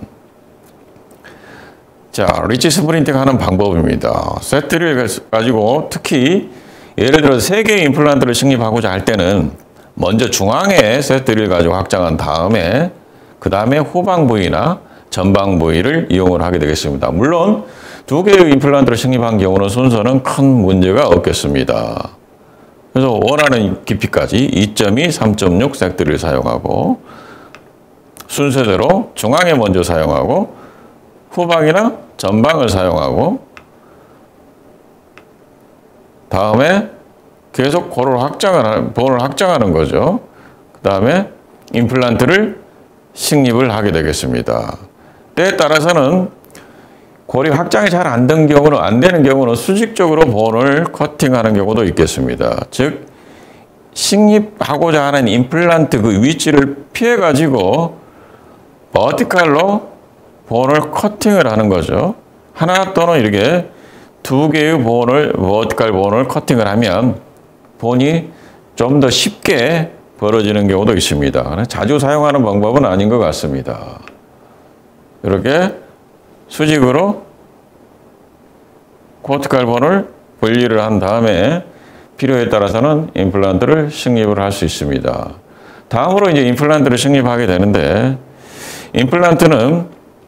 Speaker 1: 자, 리치 스프린팅 하는 방법입니다. 셋 드릴을 가지고 특히 예를 들어서 3개의 임플란트를 식립하고자 할 때는 먼저 중앙에 셋 드릴을 가지고 확장한 다음에 그 다음에 후방 부위나 전방 부위를 이용을 하게 되겠습니다. 물론 2개의 임플란트를 식립한 경우는 순서는 큰 문제가 없겠습니다. 그래서 원하는 깊이까지 2.2, 3.6 섹트를 사용하고 순서대로 중앙에 먼저 사용하고 후방이나 전방을 사용하고 다음에 계속 본을 확장하는 거죠. 그 다음에 임플란트를 식립을 하게 되겠습니다. 때에 따라서는 골이 확장이 잘 안 되는 경우는 수직적으로 본을 커팅하는 경우도 있겠습니다. 즉 식립하고자 하는 임플란트 그 위치를 피해 가지고 버티칼로 본을 커팅을 하는 거죠. 하나 또는 이렇게 두 개의 버티칼 본을 커팅을 하면 본이 좀 더 쉽게 벌어지는 경우도 있습니다. 자주 사용하는 방법은 아닌 것 같습니다. 이렇게 수직으로 버티칼 본을 분리를 한 다음에 필요에 따라서는 임플란트를 식립을 할 수 있습니다. 다음으로 이제 임플란트를 식립하게 되는데 임플란트는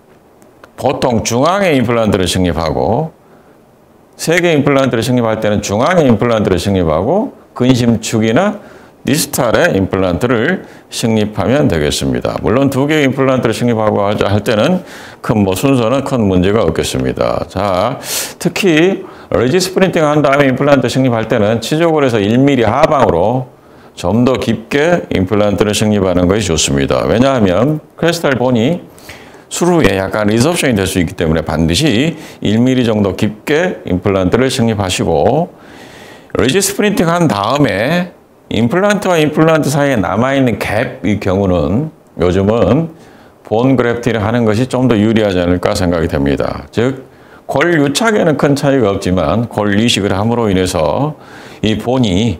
Speaker 1: 보통 중앙에 임플란트를 식립하고 세개 임플란트를 식립할 때는 중앙에 임플란트를 식립하고 근심축이나 디스탈에 임플란트를 식립하면 되겠습니다. 물론 두 개의 임플란트를 식립하고 할 때는 순서는 큰 문제가 없겠습니다. 자, 특히 리지 스프린팅 한 다음에 임플란트 식립할 때는 치조골에서 1mm 하방으로 좀 더 깊게 임플란트를 식립하는 것이 좋습니다. 왜냐하면 크리스탈 본이 수루에 약간 리섭션이 될 수 있기 때문에 반드시 1mm 정도 깊게 임플란트를 식립하시고 리지 스프린팅 한 다음에 임플란트와 임플란트 사이에 남아있는 갭의 경우는 요즘은 본 그래프팅을 하는 것이 좀 더 유리하지 않을까 생각이 됩니다. 즉, 골 유착에는 큰 차이가 없지만 골 이식을 함으로 인해서 이 본이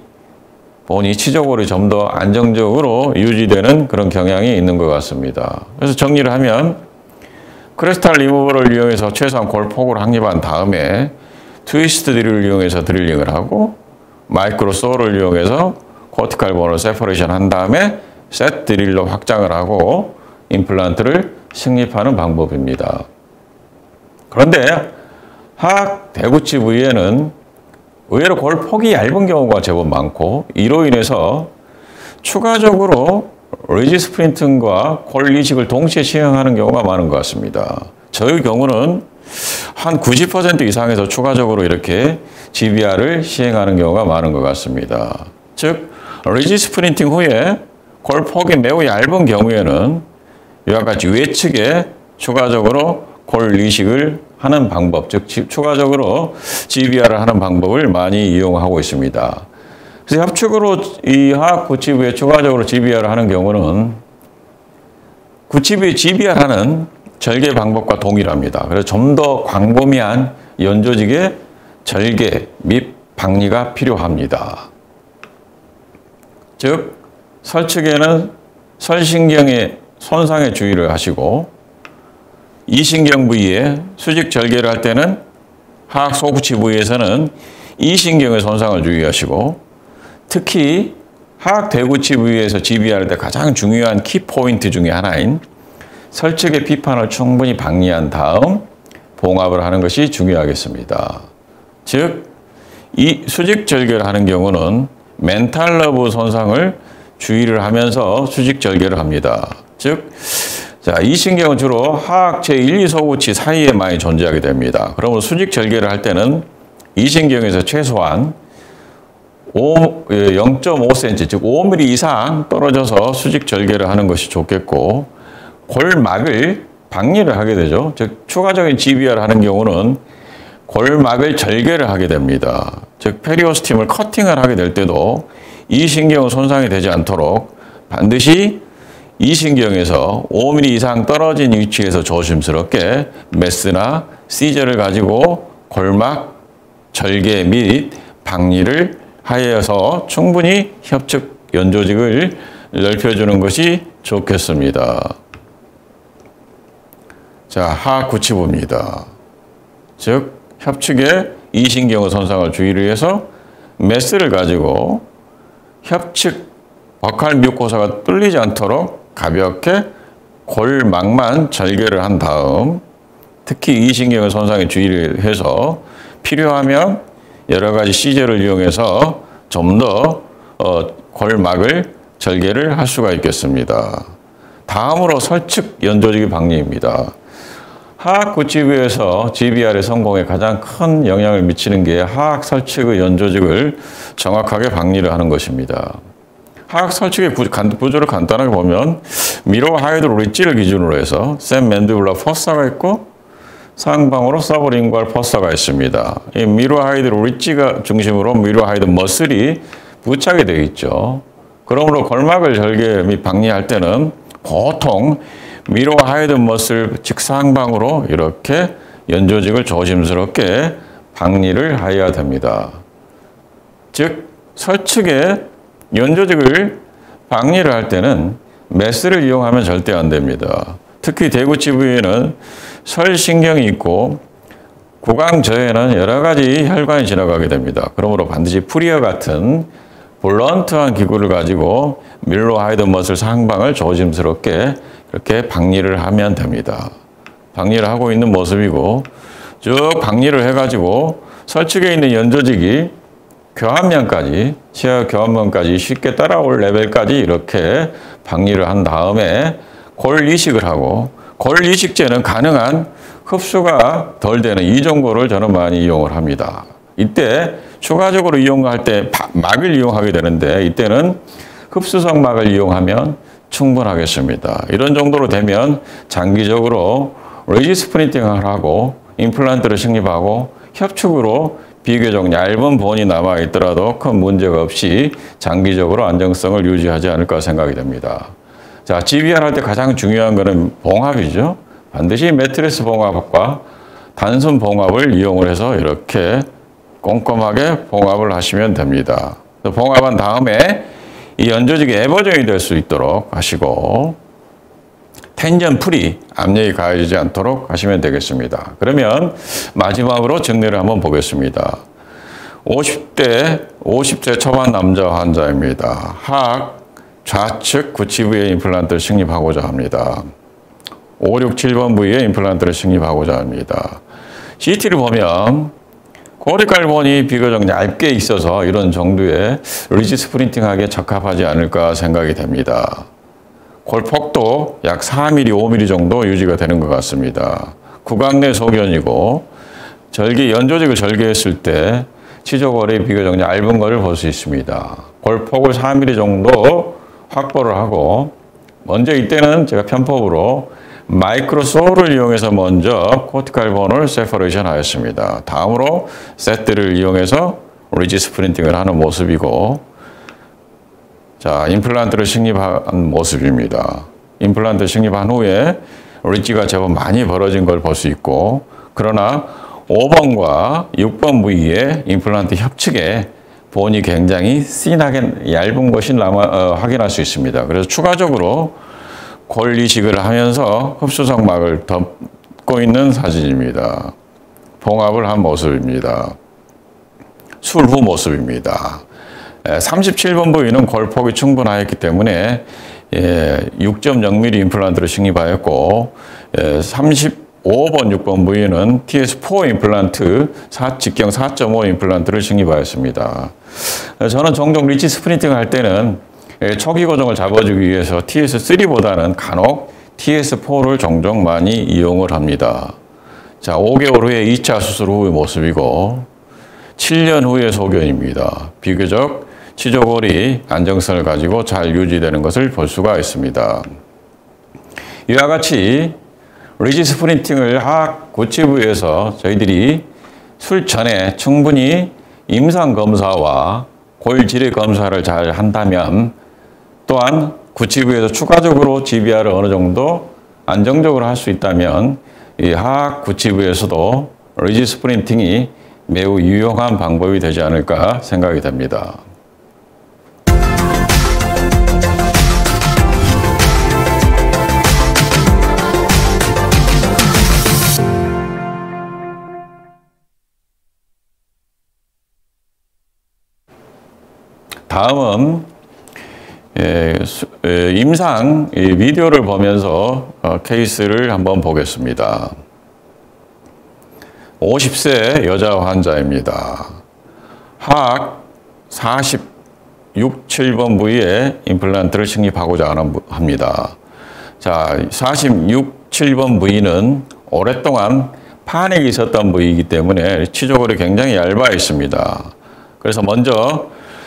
Speaker 1: 치조골이 좀 더 안정적으로 유지되는 그런 경향이 있는 것 같습니다. 그래서 정리를 하면 크리스탈 리무버를 이용해서 최소한 골 폭을 확립한 다음에 트위스트 드릴을 이용해서 드릴링을 하고 마이크로 소를 이용해서 코티칼 본을 세퍼레이션 한 다음에 셋 드릴로 확장을 하고 임플란트를 식립하는 방법입니다. 그런데 하악 대구치 부위에는 의외로 골 폭이 얇은 경우가 제법 많고 이로 인해서 추가적으로 리지 스프린팅과 골 이식을 동시에 시행하는 경우가 많은 것 같습니다. 저희 경우는 한 90% 이상에서 추가적으로 이렇게 GBR을 시행하는 경우가 많은 것 같습니다. 즉, 리지 스프린팅 후에 골 폭이 매우 얇은 경우에는 이와 같이 외측에 추가적으로 골 이식을 하는 방법, 즉 추가적으로 GBR을 하는 방법을 많이 이용하고 있습니다. 그래서 협축으로 이 하악 구치부에 추가적으로 GBR을 하는 경우는 구치부에 GBR하는 절개 방법과 동일합니다. 그래서 좀 더 광범위한 연조직의 절개 및 박리가 필요합니다. 즉, 설측에는 설신경의 손상에 주의를 하시고 이신경 부위에 수직 절개를 할 때는 하악 소구치 부위에서는 이신경의 손상을 주의하시고 특히 하악 대구치 부위에서 GBR할 때 가장 중요한 키포인트 중에 하나인 설측의 피판을 충분히 박리한 다음 봉합을 하는 것이 중요하겠습니다. 즉, 이 수직 절개를 하는 경우는 멘탈 러브 손상을 주의를 하면서 수직 절개를 합니다. 즉, 이 신경은 주로 하악 제1, 2소구치 사이에 많이 존재하게 됩니다. 그러면 수직 절개를 할 때는 이 신경에서 최소한 0.5cm, 즉 5mm 이상 떨어져서 수직 절개를 하는 것이 좋겠고 골막을 박리를 하게 되죠. 즉 추가적인 GBR을 하는 경우는 골막을 절개를 하게 됩니다. 즉 페리오스팀을 커팅을 하게 될 때도 이 신경은 손상이 되지 않도록 반드시 이 신경에서 5mm 이상 떨어진 위치에서 조심스럽게 메스나 시저를 가지고 골막 절개 및 박리를 하여서 충분히 협측 연조직을 넓혀주는 것이 좋겠습니다. 자, 하악 구치부입니다. 즉, 협측의 이신경의 손상을 주의를 해서 메스를 가지고 협측 버칼 뮤코사가 뚫리지 않도록 가볍게 골막만 절개를 한 다음 특히 이신경의 손상에 주의를 해서 필요하면 여러 가지 시저를 이용해서 좀 더 골막을 절개를 할 수가 있겠습니다. 다음으로 설측 연조직의 박리입니다. 하악 구치부에서 GBR의 성공에 가장 큰 영향을 미치는 게 하악 설측의 연조직을 정확하게 박리를 하는 것입니다. 하악 설측의 구조를 간단하게 보면 미로 하이드로 리지를 기준으로 해서 샘 맨디블라 포사가 있고 상방으로 서브링구얼 포사가 있습니다. 이 미로 하이드로 리지가 중심으로 미로 하이드 머슬이 부착이 되어 있죠. 그러므로 골막을 절개 및 박리할 때는 보통 미로 하이드 머슬 직상방으로 이렇게 연조직을 조심스럽게 박리를 하여야 됩니다. 즉 설측의 연조직을 박리를 할 때는 메스를 이용하면 절대 안 됩니다. 특히 대구치 부위에는 설신경이 있고 구강저에는 여러 가지 혈관이 지나가게 됩니다. 그러므로 반드시 프리어 같은 블런트한 기구를 가지고 밀로 하이드 머슬 상방을 조심스럽게 이렇게 박리를 하면 됩니다. 박리를 하고 있는 모습이고 쭉 박리를 해가지고 설측에 있는 연조직이 교환면까지, 치아 교환면까지 쉽게 따라올 레벨까지 이렇게 박리를 한 다음에 골 이식을 하고 골 이식제는 가능한 흡수가 덜 되는 이종고를 저는 많이 이용을 합니다. 이때 추가적으로 이용할 때 막을 이용하게 되는데 이때는 흡수성 막을 이용하면 충분하겠습니다. 이런 정도로 되면 장기적으로 리지 스프린팅을 하고 임플란트를 식립하고 협축으로 비교적 얇은 본이 남아있더라도 큰 문제가 없이 장기적으로 안정성을 유지하지 않을까 생각이 됩니다. 자, GBR 할 때 가장 중요한 것은 봉합이죠. 반드시 매트리스 봉합과 단순 봉합을 이용을 해서 이렇게 꼼꼼하게 봉합을 하시면 됩니다. 봉합한 다음에 이 연조직이 에버전이 될 수 있도록 하시고 텐전 프리, 압력이 가해지지 않도록 하시면 되겠습니다. 그러면 마지막으로 정리를 한번 보겠습니다. 50대 초반 남자 환자입니다. 하악 좌측 구치 부위에 임플란트를 식립하고자 합니다. 5, 6, 7번 부위에 임플란트를 식립하고자 합니다. CT를 보면 코리칼본이 비교적 얇게 있어서 이런 정도의 리지 스프린팅하기에 적합하지 않을까 생각이 됩니다. 골폭도 약 4mm, 5mm 정도 유지가 되는 것 같습니다. 구강 내 소견이고 연조직을 절개했을 때 치조골이 비교적 얇은 것을 볼 수 있습니다. 골폭을 4mm 정도 확보를 하고 먼저 이때는 제가 편법으로 마이크로 소울을 이용해서 먼저 코티칼본을 세퍼레이션 하였습니다. 다음으로 세트를 이용해서 리지 스프린팅을 하는 모습이고 자, 임플란트를 식립한 모습입니다. 임플란트 식립한 후에 리지가 제법 많이 벌어진 걸 볼 수 있고 그러나 5번과 6번 부위에 임플란트 협측에 본이 굉장히 씬하게 얇은 것이 확인할 수 있습니다. 그래서 추가적으로 골 이식을 하면서 흡수성 막을 덮고 있는 사진입니다. 봉합을 한 모습입니다. 술후 모습입니다. 37번 부위는 골폭이 충분하였기 때문에 6.0mm 임플란트를 식립하였고 35번, 6번 부위는 TS4 임플란트, 직경 4.5 임플란트를 식립하였습니다. 저는 종종 리지 스프린팅 할 때는 초기 고정을 잡아주기 위해서 TS3보다는 간혹 TS4를 종종 많이 이용을 합니다. 자, 5개월 후에 2차 수술 후의 모습이고 7년 후의 소견입니다. 비교적 치조골이 안정성을 가지고 잘 유지되는 것을 볼 수가 있습니다. 이와 같이 리지 스프린팅을 하악 구치 부위에서 저희들이 술 전에 충분히 임상 검사와 골질의 검사를 잘 한다면 또한 구치 부위에서 추가적으로 GBR을 어느 정도 안정적으로 할 수 있다면 이 하악 구치 부위에서도 리지 스프린팅이 매우 유용한 방법이 되지 않을까 생각이 됩니다. 다음은 임상 비디오를 보면서 케이스를 한번 보겠습니다. 50세 여자 환자입니다. 하악 46, 7번 부위에 임플란트를 식립하고자 합니다. 자, 46, 7번 부위는 오랫동안 파닉이 있었던 부위이기 때문에 치조골이 굉장히 얇아 있습니다. 그래서 먼저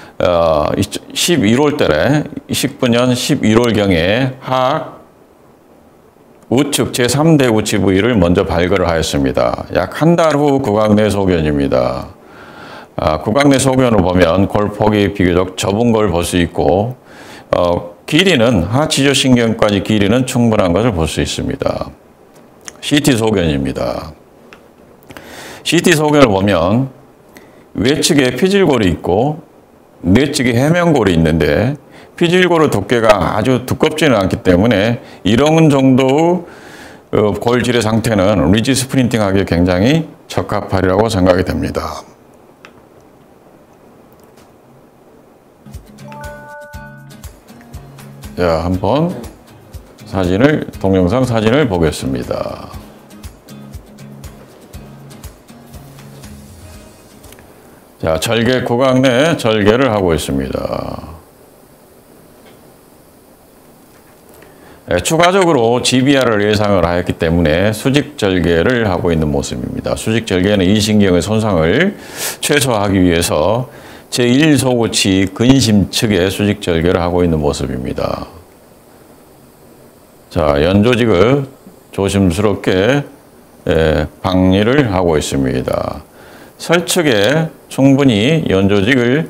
Speaker 1: 11월 달에 29년 11월경에 하악 우측 제3대 우치 부위를 먼저 발굴을 하였습니다. 약 한 달 후 구강내 소견입니다. 구강내 소견을 보면 골폭이 비교적 좁은 걸 볼 수 있고 길이는 하치조신경까지 길이는 충분한 것을 볼 수 있습니다. CT 소견입니다. CT 소견을 보면 외측에 피질골이 있고 내측에 해면골이 있는데 피질골의 두께가 아주 두껍지는 않기 때문에 이런 정도의 골질의 상태는 리지 스프린팅하기에 굉장히 적합하리라고 생각이 됩니다. 자, 한번 동영상 사진을 보겠습니다. 자, 절개 구강 내 절개를 하고 있습니다. 추가적으로 GBR을 예상을 하였기 때문에 수직 절개를 하고 있는 모습입니다. 수직 절개는 이 신경의 손상을 최소화하기 위해서 제1소구치 근심 측에 수직 절개를 하고 있는 모습입니다. 자, 연조직을 조심스럽게 박리를 하고 있습니다. 설측에 충분히 연조직을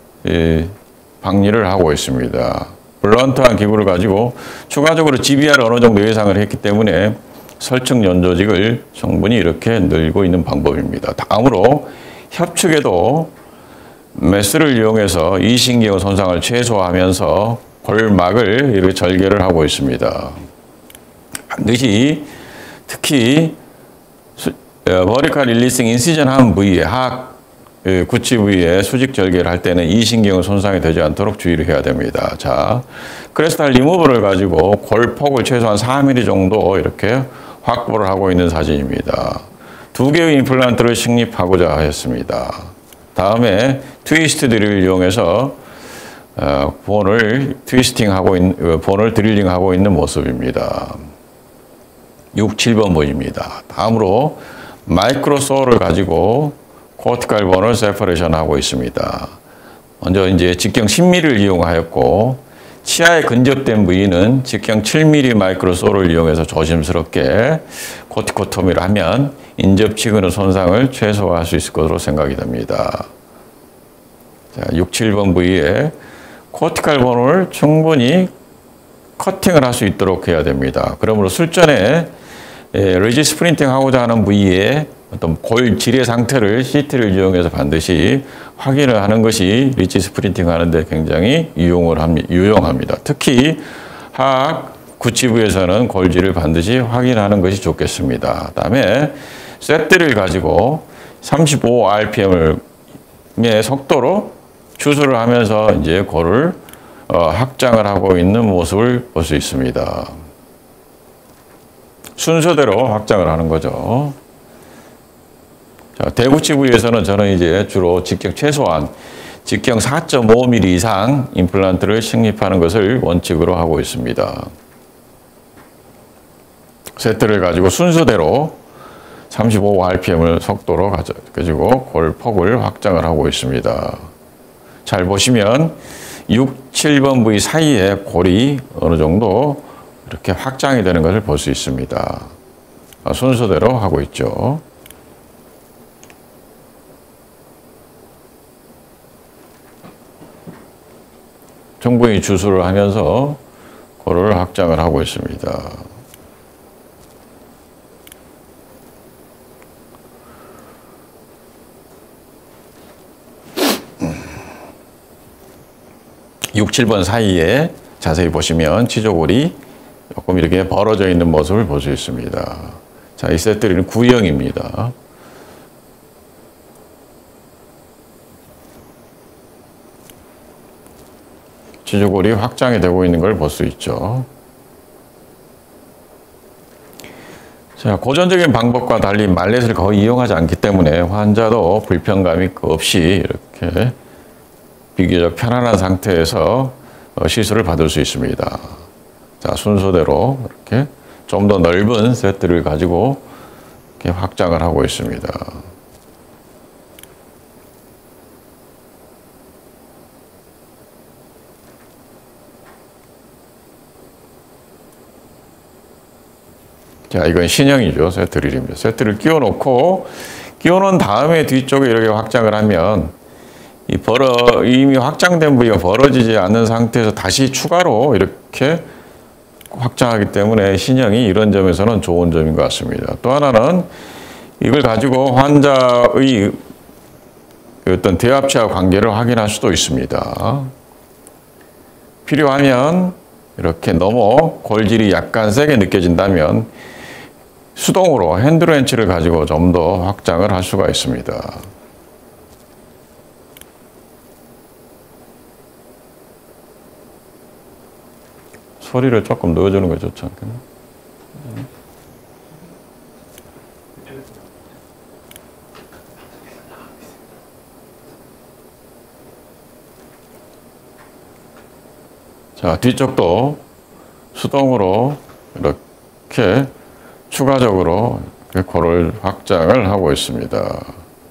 Speaker 1: 박리를 하고 있습니다. 블런트한 기구를 가지고 추가적으로 GBR을 어느 정도 예상을 했기 때문에 설측 연조직을 충분히 이렇게 늘고 있는 방법입니다. 다음으로 협측에도 메스를 이용해서 이 신경 손상을 최소화하면서 골막을 이렇게 절개를 하고 있습니다. 반드시 특히 버티컬 릴리싱 인시전 한 부위에 하악 구치 부위에 수직 절개를 할 때는 이 신경은 손상이 되지 않도록 주의를 해야 됩니다. 자, 크레스탈 리무버를 가지고 골폭을 최소한 4mm 정도 이렇게 확보를 하고 있는 사진입니다. 2개의 임플란트를 식립하고자 하였습니다. 다음에 트위스트 드릴을 이용해서 본을 본을 드릴링하고 있는 모습입니다. 6, 7번 부위입니다. 다음으로 마이크로 소를 가지고 코티칼 본을 세퍼레이션 하고 있습니다. 먼저 이제 직경 10mm를 이용하였고 치아에 근접된 부위는 직경 7mm 마이크로 소를 이용해서 조심스럽게 코티코토미를 하면 인접치근의 손상을 최소화할 수 있을 것으로 생각이 됩니다. 자, 6, 7번 부위에 코티칼 본을 충분히 커팅을 할 수 있도록 해야 됩니다. 그러므로 술전에 리지 스프린팅 하고자 하는 부위에 어떤 골질의 상태를 CT를 이용해서 반드시 확인을 하는 것이 리지 스프린팅 하는데 굉장히 유용합니다. 특히 하악 구치부에서는 골질을 반드시 확인하는 것이 좋겠습니다. 다음에 셋들을 가지고 35rpm의 속도로 추수를 하면서 이제 골을 확장을 하고 있는 모습을 볼 수 있습니다. 순서대로 확장을 하는 거죠. 자, 대구치 부위에서는 저는 이제 주로 최소한 직경 4.5mm 이상 임플란트를 식립하는 것을 원칙으로 하고 있습니다. 세트를 가지고 순서대로 35rpm을 속도로 가지고 골폭을 확장을 하고 있습니다. 잘 보시면 6, 7번 부위 사이에 골이 어느 정도 이렇게 확장이 되는 것을 볼 수 있습니다. 순서대로 하고 있죠. 충분히 주수를 하면서 골을 확장을 하고 있습니다. 육, 7번 사이에 자세히 보시면 치조골이 조금 이렇게 벌어져 있는 모습을 볼 수 있습니다. 자, 이 세트는 구형입니다. 치조골이 확장이 되고 있는 걸 볼 수 있죠. 자, 고전적인 방법과 달리 말렛을 거의 이용하지 않기 때문에 환자도 불편감이 없이 이렇게 비교적 편안한 상태에서 시술을 받을 수 있습니다. 자, 순서대로 이렇게 좀 더 넓은 세트를 가지고 이렇게 확장을 하고 있습니다. 자, 이건 신형이죠. 세트릴입니다. 세트를 끼워놓고, 끼워놓은 다음에 뒤쪽에 이렇게 확장을 하면, 이미 확장된 부위가 벌어지지 않는 상태에서 다시 추가로 이렇게 확장하기 때문에 신형이 이런 점에서는 좋은 점인 것 같습니다. 또 하나는 이걸 가지고 환자의 어떤 대합체와 관계를 확인할 수도 있습니다. 필요하면 이렇게 너무 골질이 약간 세게 느껴진다면 수동으로 핸드렌치를 가지고 좀 더 확장을 할 수가 있습니다. 소리를 조금 넣어주는 거 좋지 않겠나? 자, 뒤쪽도 수동으로 이렇게 추가적으로 골을 확장을 하고 있습니다.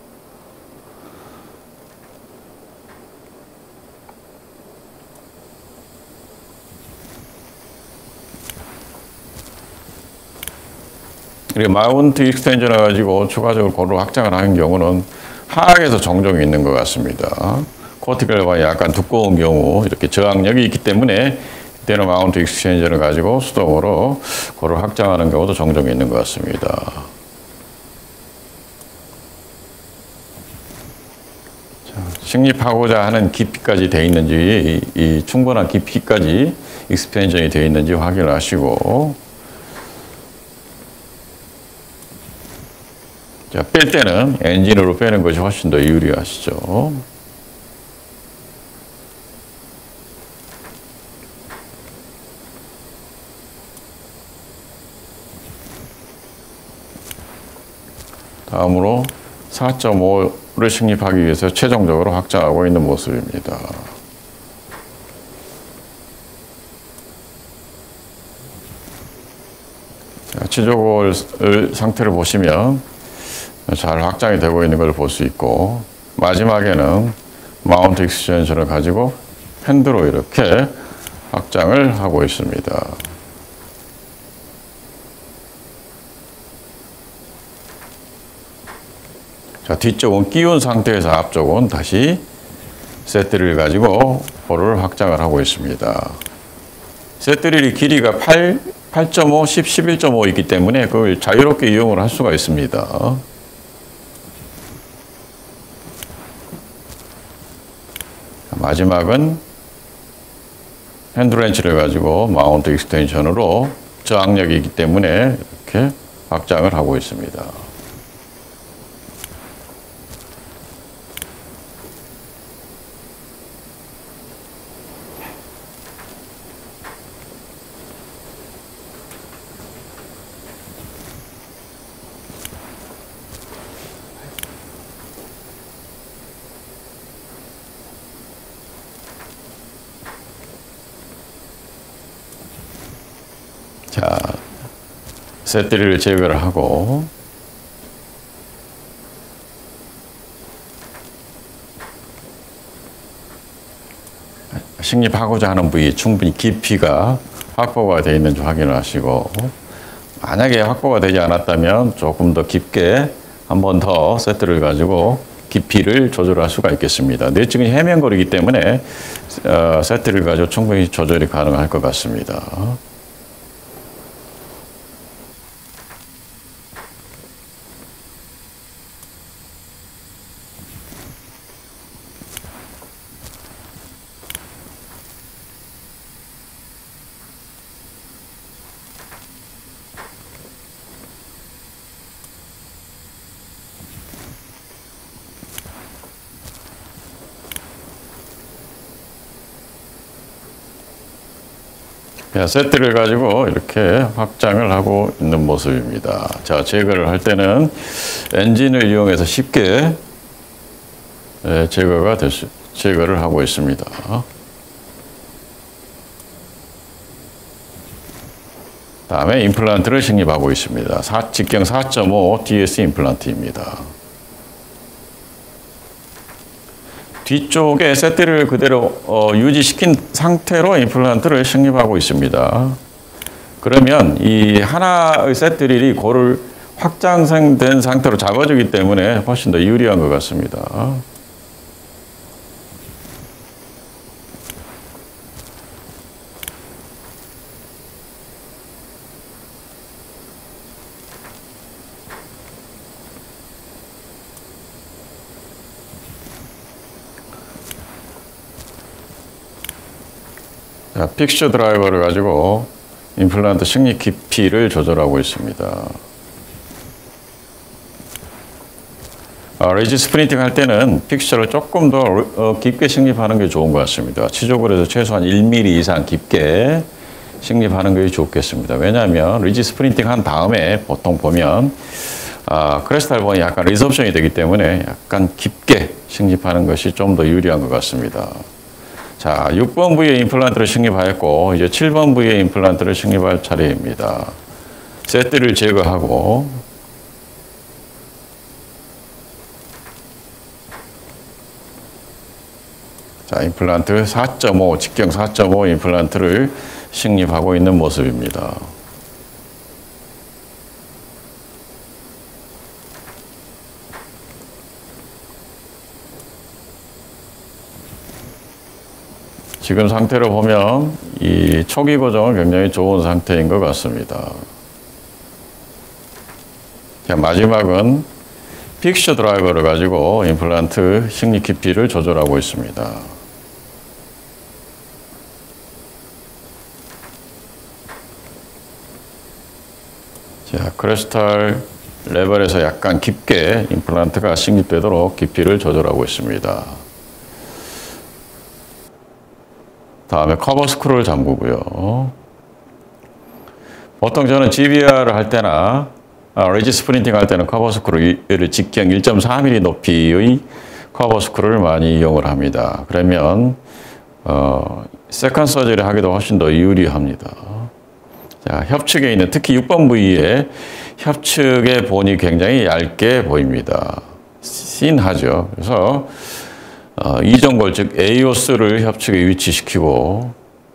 Speaker 1: 마운트 익스텐션을 가지고 추가적으로 골을 확장을 하는 경우는 하악에서 종종 있는 것 같습니다. 코티컬과 약간 두꺼운 경우 이렇게 저항력이 있기 때문에 이때는 마운트 익스텐션을 가지고 수동으로 골을 확장하는 경우도 종종 있는 것 같습니다. 식립하고자 하는 깊이까지 되어 있는지, 이 충분한 깊이까지 익스텐션이 되어 있는지 확인을 하시고, 자, 뺄 때는 엔진으로 빼는 것이 훨씬 더 유리하시죠. 다음으로 4.5를 식립하기 위해서 최종적으로 확장하고 있는 모습입니다. 자, 치조골 상태를 보시면 잘 확장이 되고 있는 걸 볼 수 있고, 마지막에는 마운트 익스텐션을 가지고 핸드로 이렇게 확장을 하고 있습니다. 자, 뒤쪽은 끼운 상태에서 앞쪽은 다시 세트릴 가지고 볼을 확장을 하고 있습니다. 세트릴이 길이가 8.5, 10, 11.5 있기 때문에 그걸 자유롭게 이용을 할 수가 있습니다. 마지막은 핸드렌치를 가지고 마운트 익스텐션으로 저항력이 있기 때문에 이렇게 확장을 하고 있습니다. 자, 세트리를 제거를 하고, 식립하고자 하는 부위 충분히 깊이가 확보가 되어 있는지 확인을 하시고, 만약에 확보가 되지 않았다면 조금 더 깊게 한 번 더 세트를 가지고 깊이를 조절할 수가 있겠습니다. 내측은 해면골이기 때문에 세트를 가지고 충분히 조절이 가능할 것 같습니다. 세트를 가지고 이렇게 확장을 하고 있는 모습입니다. 자, 제거를 할 때는 엔진을 이용해서 쉽게 제거가 될 수 제거를 하고 있습니다. 다음에 임플란트를 식립하고 있습니다. 직경 4.5 DS 임플란트입니다. 뒤쪽에 세트를 그대로 유지시킨 상태로 임플란트를 식립하고 있습니다. 그러면 이 하나의 세트릴이 골을 확장된 상태로 잡아주기 때문에 훨씬 더 유리한 것 같습니다. 자, 픽처 드라이버를 가지고 임플란트 식립 깊이를 조절하고 있습니다. 레지 스프린팅 할 때는 픽처를 조금 더 깊게 식립하는 게 좋은 것 같습니다. 치족을 해서 최소한 1mm 이상 깊게 식립하는 게 좋겠습니다. 왜냐하면 리지 스프린팅 한 다음에 보통 보면 크리스탈 본이 약간 리섭션이 되기 때문에 약간 깊게 식립하는 것이 좀 더 유리한 것 같습니다. 자, 6번 부위에 임플란트를 식립하였고 이제 7번 부위에 임플란트를 식립할 차례입니다. 세트를 제거하고 자, 임플란트 4.5, 직경 4.5 임플란트를 식립하고 있는 모습입니다. 지금 상태로 보면 이 초기 고정은 굉장히 좋은 상태인 것 같습니다. 자, 마지막은 픽처 드라이버를 가지고 임플란트 식립 깊이를 조절하고 있습니다. 자, 크리스탈 레벨에서 약간 깊게 임플란트가 식립되도록 깊이를 조절하고 있습니다. 다음에 커버 스크루를 잠그고요. 보통 저는 GBR을 할 때나 레지 스프린팅 할 때는 커버 스크루를 직경 1.4mm 높이의 커버 스크루를 많이 이용을 합니다. 그러면 세컨 서저리 하기도 훨씬 더 유리합니다. 자, 협측에 있는 특히 6번 부위에 협측의 본이 굉장히 얇게 보입니다. 씬하죠. 그래서 이전골 즉 에이오스를 협측에 위치시키고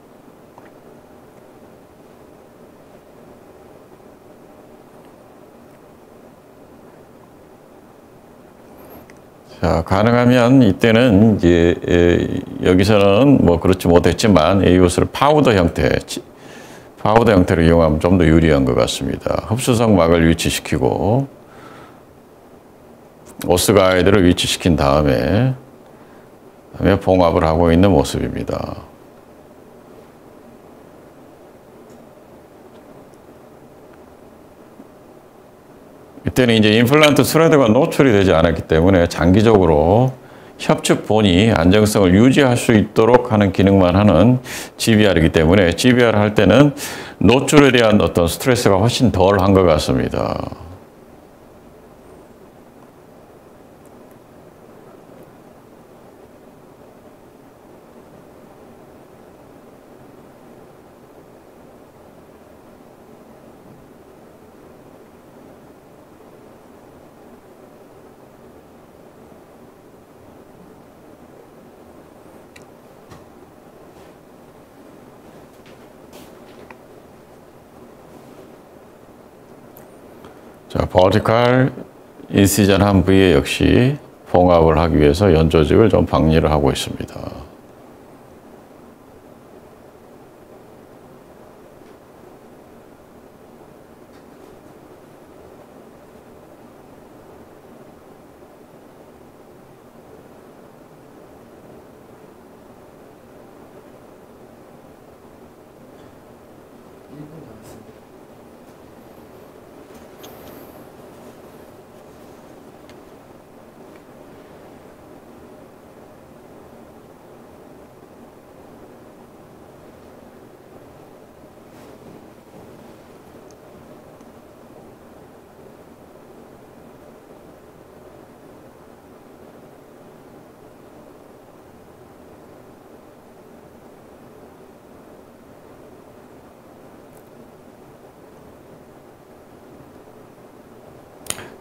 Speaker 1: 자, 가능하면 이때는 이제 여기서는 뭐 그렇지 못했지만 에이오스를 파우더 형태로 이용하면 좀 더 유리한 것 같습니다. 흡수성 막을 위치시키고 오스 가이드를 위치시킨 다음에 봉합을 하고 있는 모습입니다. 이때는 이제 임플란트 스레드가 노출이 되지 않았기 때문에 장기적으로 협측본이 안정성을 유지할 수 있도록 하는 기능만 하는 GBR이기 때문에 GBR 할 때는 노출에 대한 어떤 스트레스가 훨씬 덜 한 것 같습니다. 자, 버티컬 인시전 한 부위에 역시 봉합을 하기 위해서 연조직을 좀 박리를 하고 있습니다.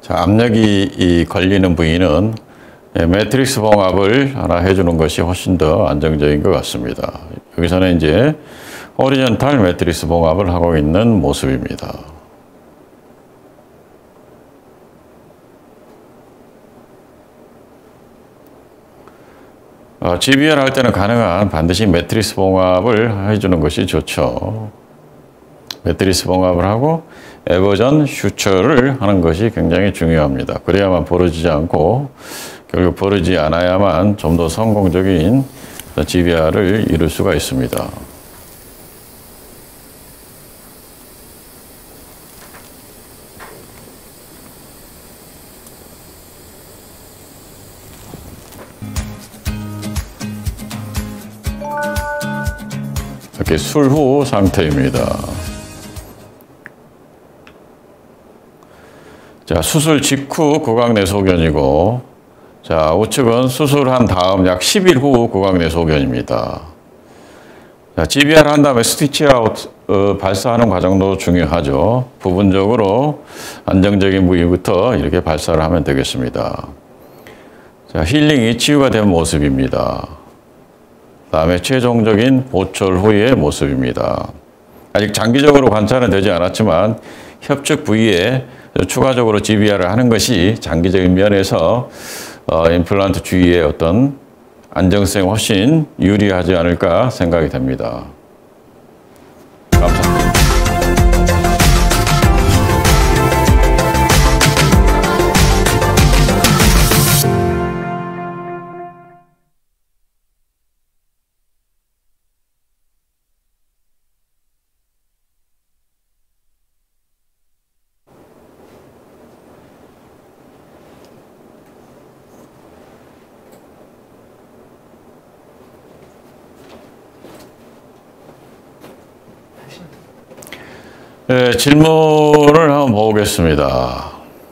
Speaker 1: 자, 압력이 걸리는 부위는 매트릭스 봉합을 하나 해주는 것이 훨씬 더 안정적인 것 같습니다. 여기서는 이제 호리존탈 매트릭스 봉합을 하고 있는 모습입니다. GBR 할 때는 가능한 반드시 매트릭스 봉합을 해주는 것이 좋죠. 매트릭스 봉합을 하고 에버전 슈처를 하는 것이 굉장히 중요합니다. 그래야만 벌어지지 않고 결국 벌어지지 않아야만 좀 더 성공적인 GBR을 이룰 수가 있습니다. 이렇게 술후 상태입니다. 자, 수술 직후 구강내소견이고, 자, 우측은 수술한 다음 약 10일 후 구강내소견입니다. 자, GBR 한 다음에 스티치 아웃 발사하는 과정도 중요하죠. 부분적으로 안정적인 부위부터 이렇게 발사를 하면 되겠습니다. 자, 힐링이 치유가 된 모습입니다. 다음에 최종적인 보철 후의 모습입니다. 아직 장기적으로 관찰은 되지 않았지만 협축 부위에 추가적으로 GBR을 하는 것이 장기적인 면에서 임플란트 주위의 어떤 안정성이 훨씬 유리하지 않을까 생각이 됩니다. 감사합니다. 네, 질문을 한번 보겠습니다.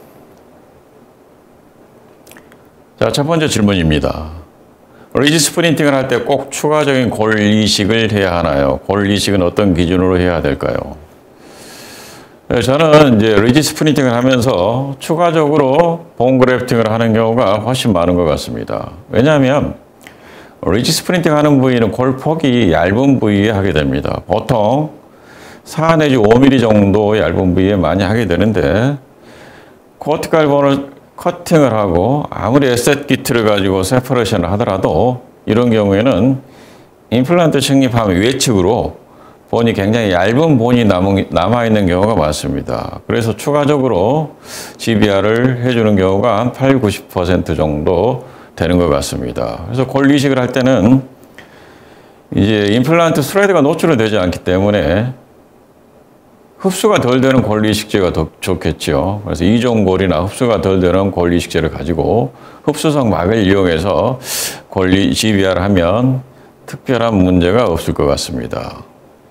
Speaker 1: 자, 첫 번째 질문입니다. 리지 스프린팅을 할 때 꼭 추가적인 골 이식을 해야 하나요? 골 이식은 어떤 기준으로 해야 될까요? 네, 저는 이제 리지 스프린팅을 하면서 추가적으로 본 그래프팅을 하는 경우가 훨씬 많은 것 같습니다. 왜냐하면 리지 스프린팅 하는 부위는 골 폭이 얇은 부위에 하게 됩니다. 보통 4 내지 5mm 정도 얇은 부위에 많이 하게 되는데 코티칼 본을 커팅을 하고 아무리 에셋 키트를 가지고 세퍼레이션을 하더라도 이런 경우에는 임플란트 착립하면 외측으로 본이 굉장히 얇은 본이 남아있는 경우가 많습니다. 그래서 추가적으로 GBR을 해주는 경우가 한 80-90% 정도 되는 것 같습니다. 그래서 골 이식을 할 때는 이제 임플란트 스레드가 노출이 되지 않기 때문에 흡수가 덜 되는 골 이식제가 더 좋겠죠. 그래서 이종골이나 흡수가 덜 되는 골 이식제를 가지고 흡수성 막을 이용해서 GBR을 하면 특별한 문제가 없을 것 같습니다.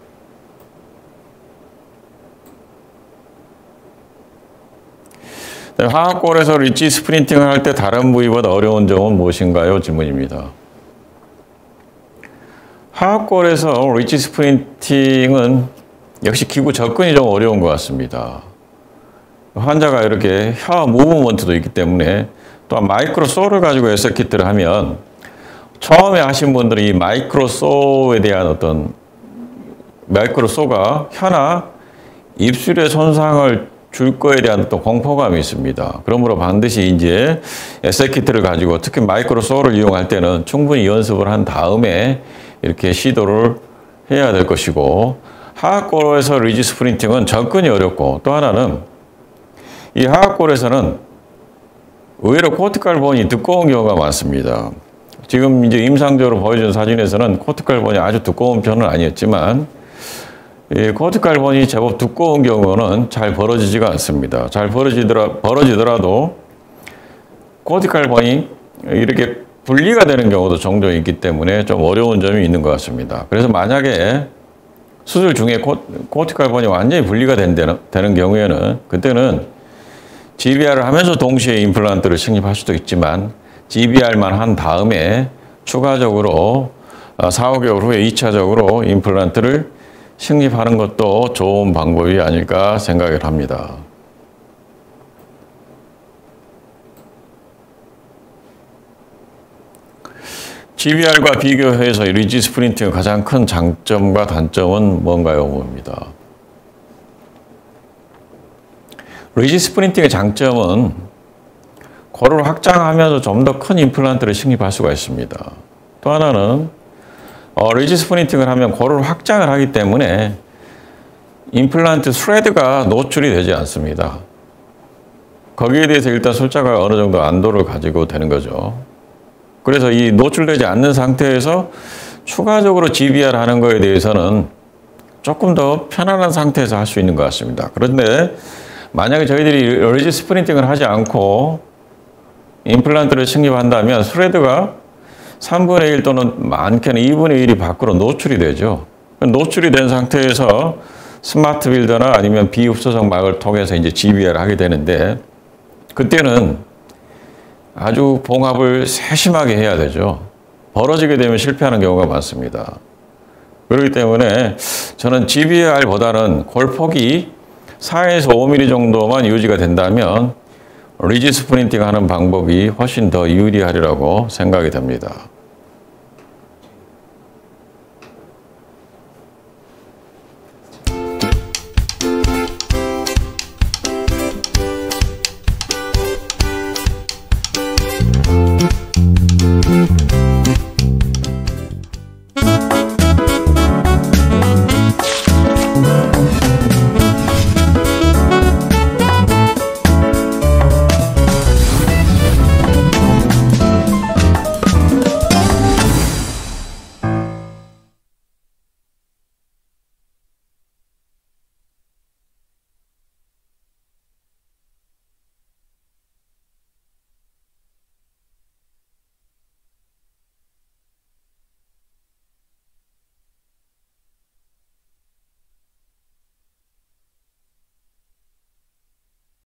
Speaker 1: 하악골에서 리지 스프린팅을 할 때 다른 부위보다 어려운 점은 무엇인가요? 질문입니다. 하악골에서 리지 스프린팅은 역시 기구 접근이 좀 어려운 것 같습니다. 환자가 이렇게 혀 무브먼트도 있기 때문에 또한 마이크로 소를 가지고 에셋 키트를 하면 처음에 하신 분들은 이 마이크로 소에 대한 어떤 마이크로 소가 혀나 입술에 손상을 줄 거에 대한 또 공포감이 있습니다. 그러므로 반드시 이제 에셋 키트를 가지고 특히 마이크로 소를 이용할 때는 충분히 연습을 한 다음에 이렇게 시도를 해야 될 것이고, 하악골에서 리지 스프린팅은 접근이 어렵고, 또 하나는 이 하악골에서는 의외로 코티칼 본이 두꺼운 경우가 많습니다. 지금 이제 임상적으로 보여준 사진에서는 코티칼 본이 아주 두꺼운 편은 아니었지만 이 코티칼 본이 제법 두꺼운 경우는 잘 벌어지지가 않습니다. 잘 벌어지더라도 코티칼 본이 이렇게 분리가 되는 경우도 종종 있기 때문에 좀 어려운 점이 있는 것 같습니다. 그래서 만약에 수술 중에 코티칼 본이 완전히 분리가 되는 경우에는 그때는 GBR을 하면서 동시에 임플란트를 식립할 수도 있지만 GBR만 한 다음에 추가적으로 4-5개월 후에 2차적으로 임플란트를 식립하는 것도 좋은 방법이 아닐까 생각을 합니다. GBR과 비교해서 리지 스프린팅의 가장 큰 장점과 단점은 뭔가요? 봅니다. 리지 스프린팅의 장점은 골을 확장하면서 좀 더 큰 임플란트를 식립할 수가 있습니다. 또 하나는 리지 스프린팅을 하면 골을 확장을 하기 때문에 임플란트 스레드가 노출이 되지 않습니다. 거기에 대해서 일단 술자가 어느 정도 안도를 가지고 되는 거죠. 그래서 이 노출되지 않는 상태에서 추가적으로 GBR 하는 거에 대해서는 조금 더 편안한 상태에서 할 수 있는 것 같습니다. 그런데 만약에 저희들이 리지 스프린팅을 하지 않고 임플란트를 식립한다면 스레드가 3분의 1 또는 많게는 2분의 1이 밖으로 노출이 되죠. 노출이 된 상태에서 스마트 빌더나 아니면 비흡수성 막을 통해서 이제 GBR을 하게 되는데 그때는 아주 봉합을 세심하게 해야 되죠. 벌어지게 되면 실패하는 경우가 많습니다. 그렇기 때문에 저는 GBR보다는 골폭이 4에서 5mm 정도만 유지가 된다면 리지 스프린팅 하는 방법이 훨씬 더 유리하리라고 생각이 됩니다.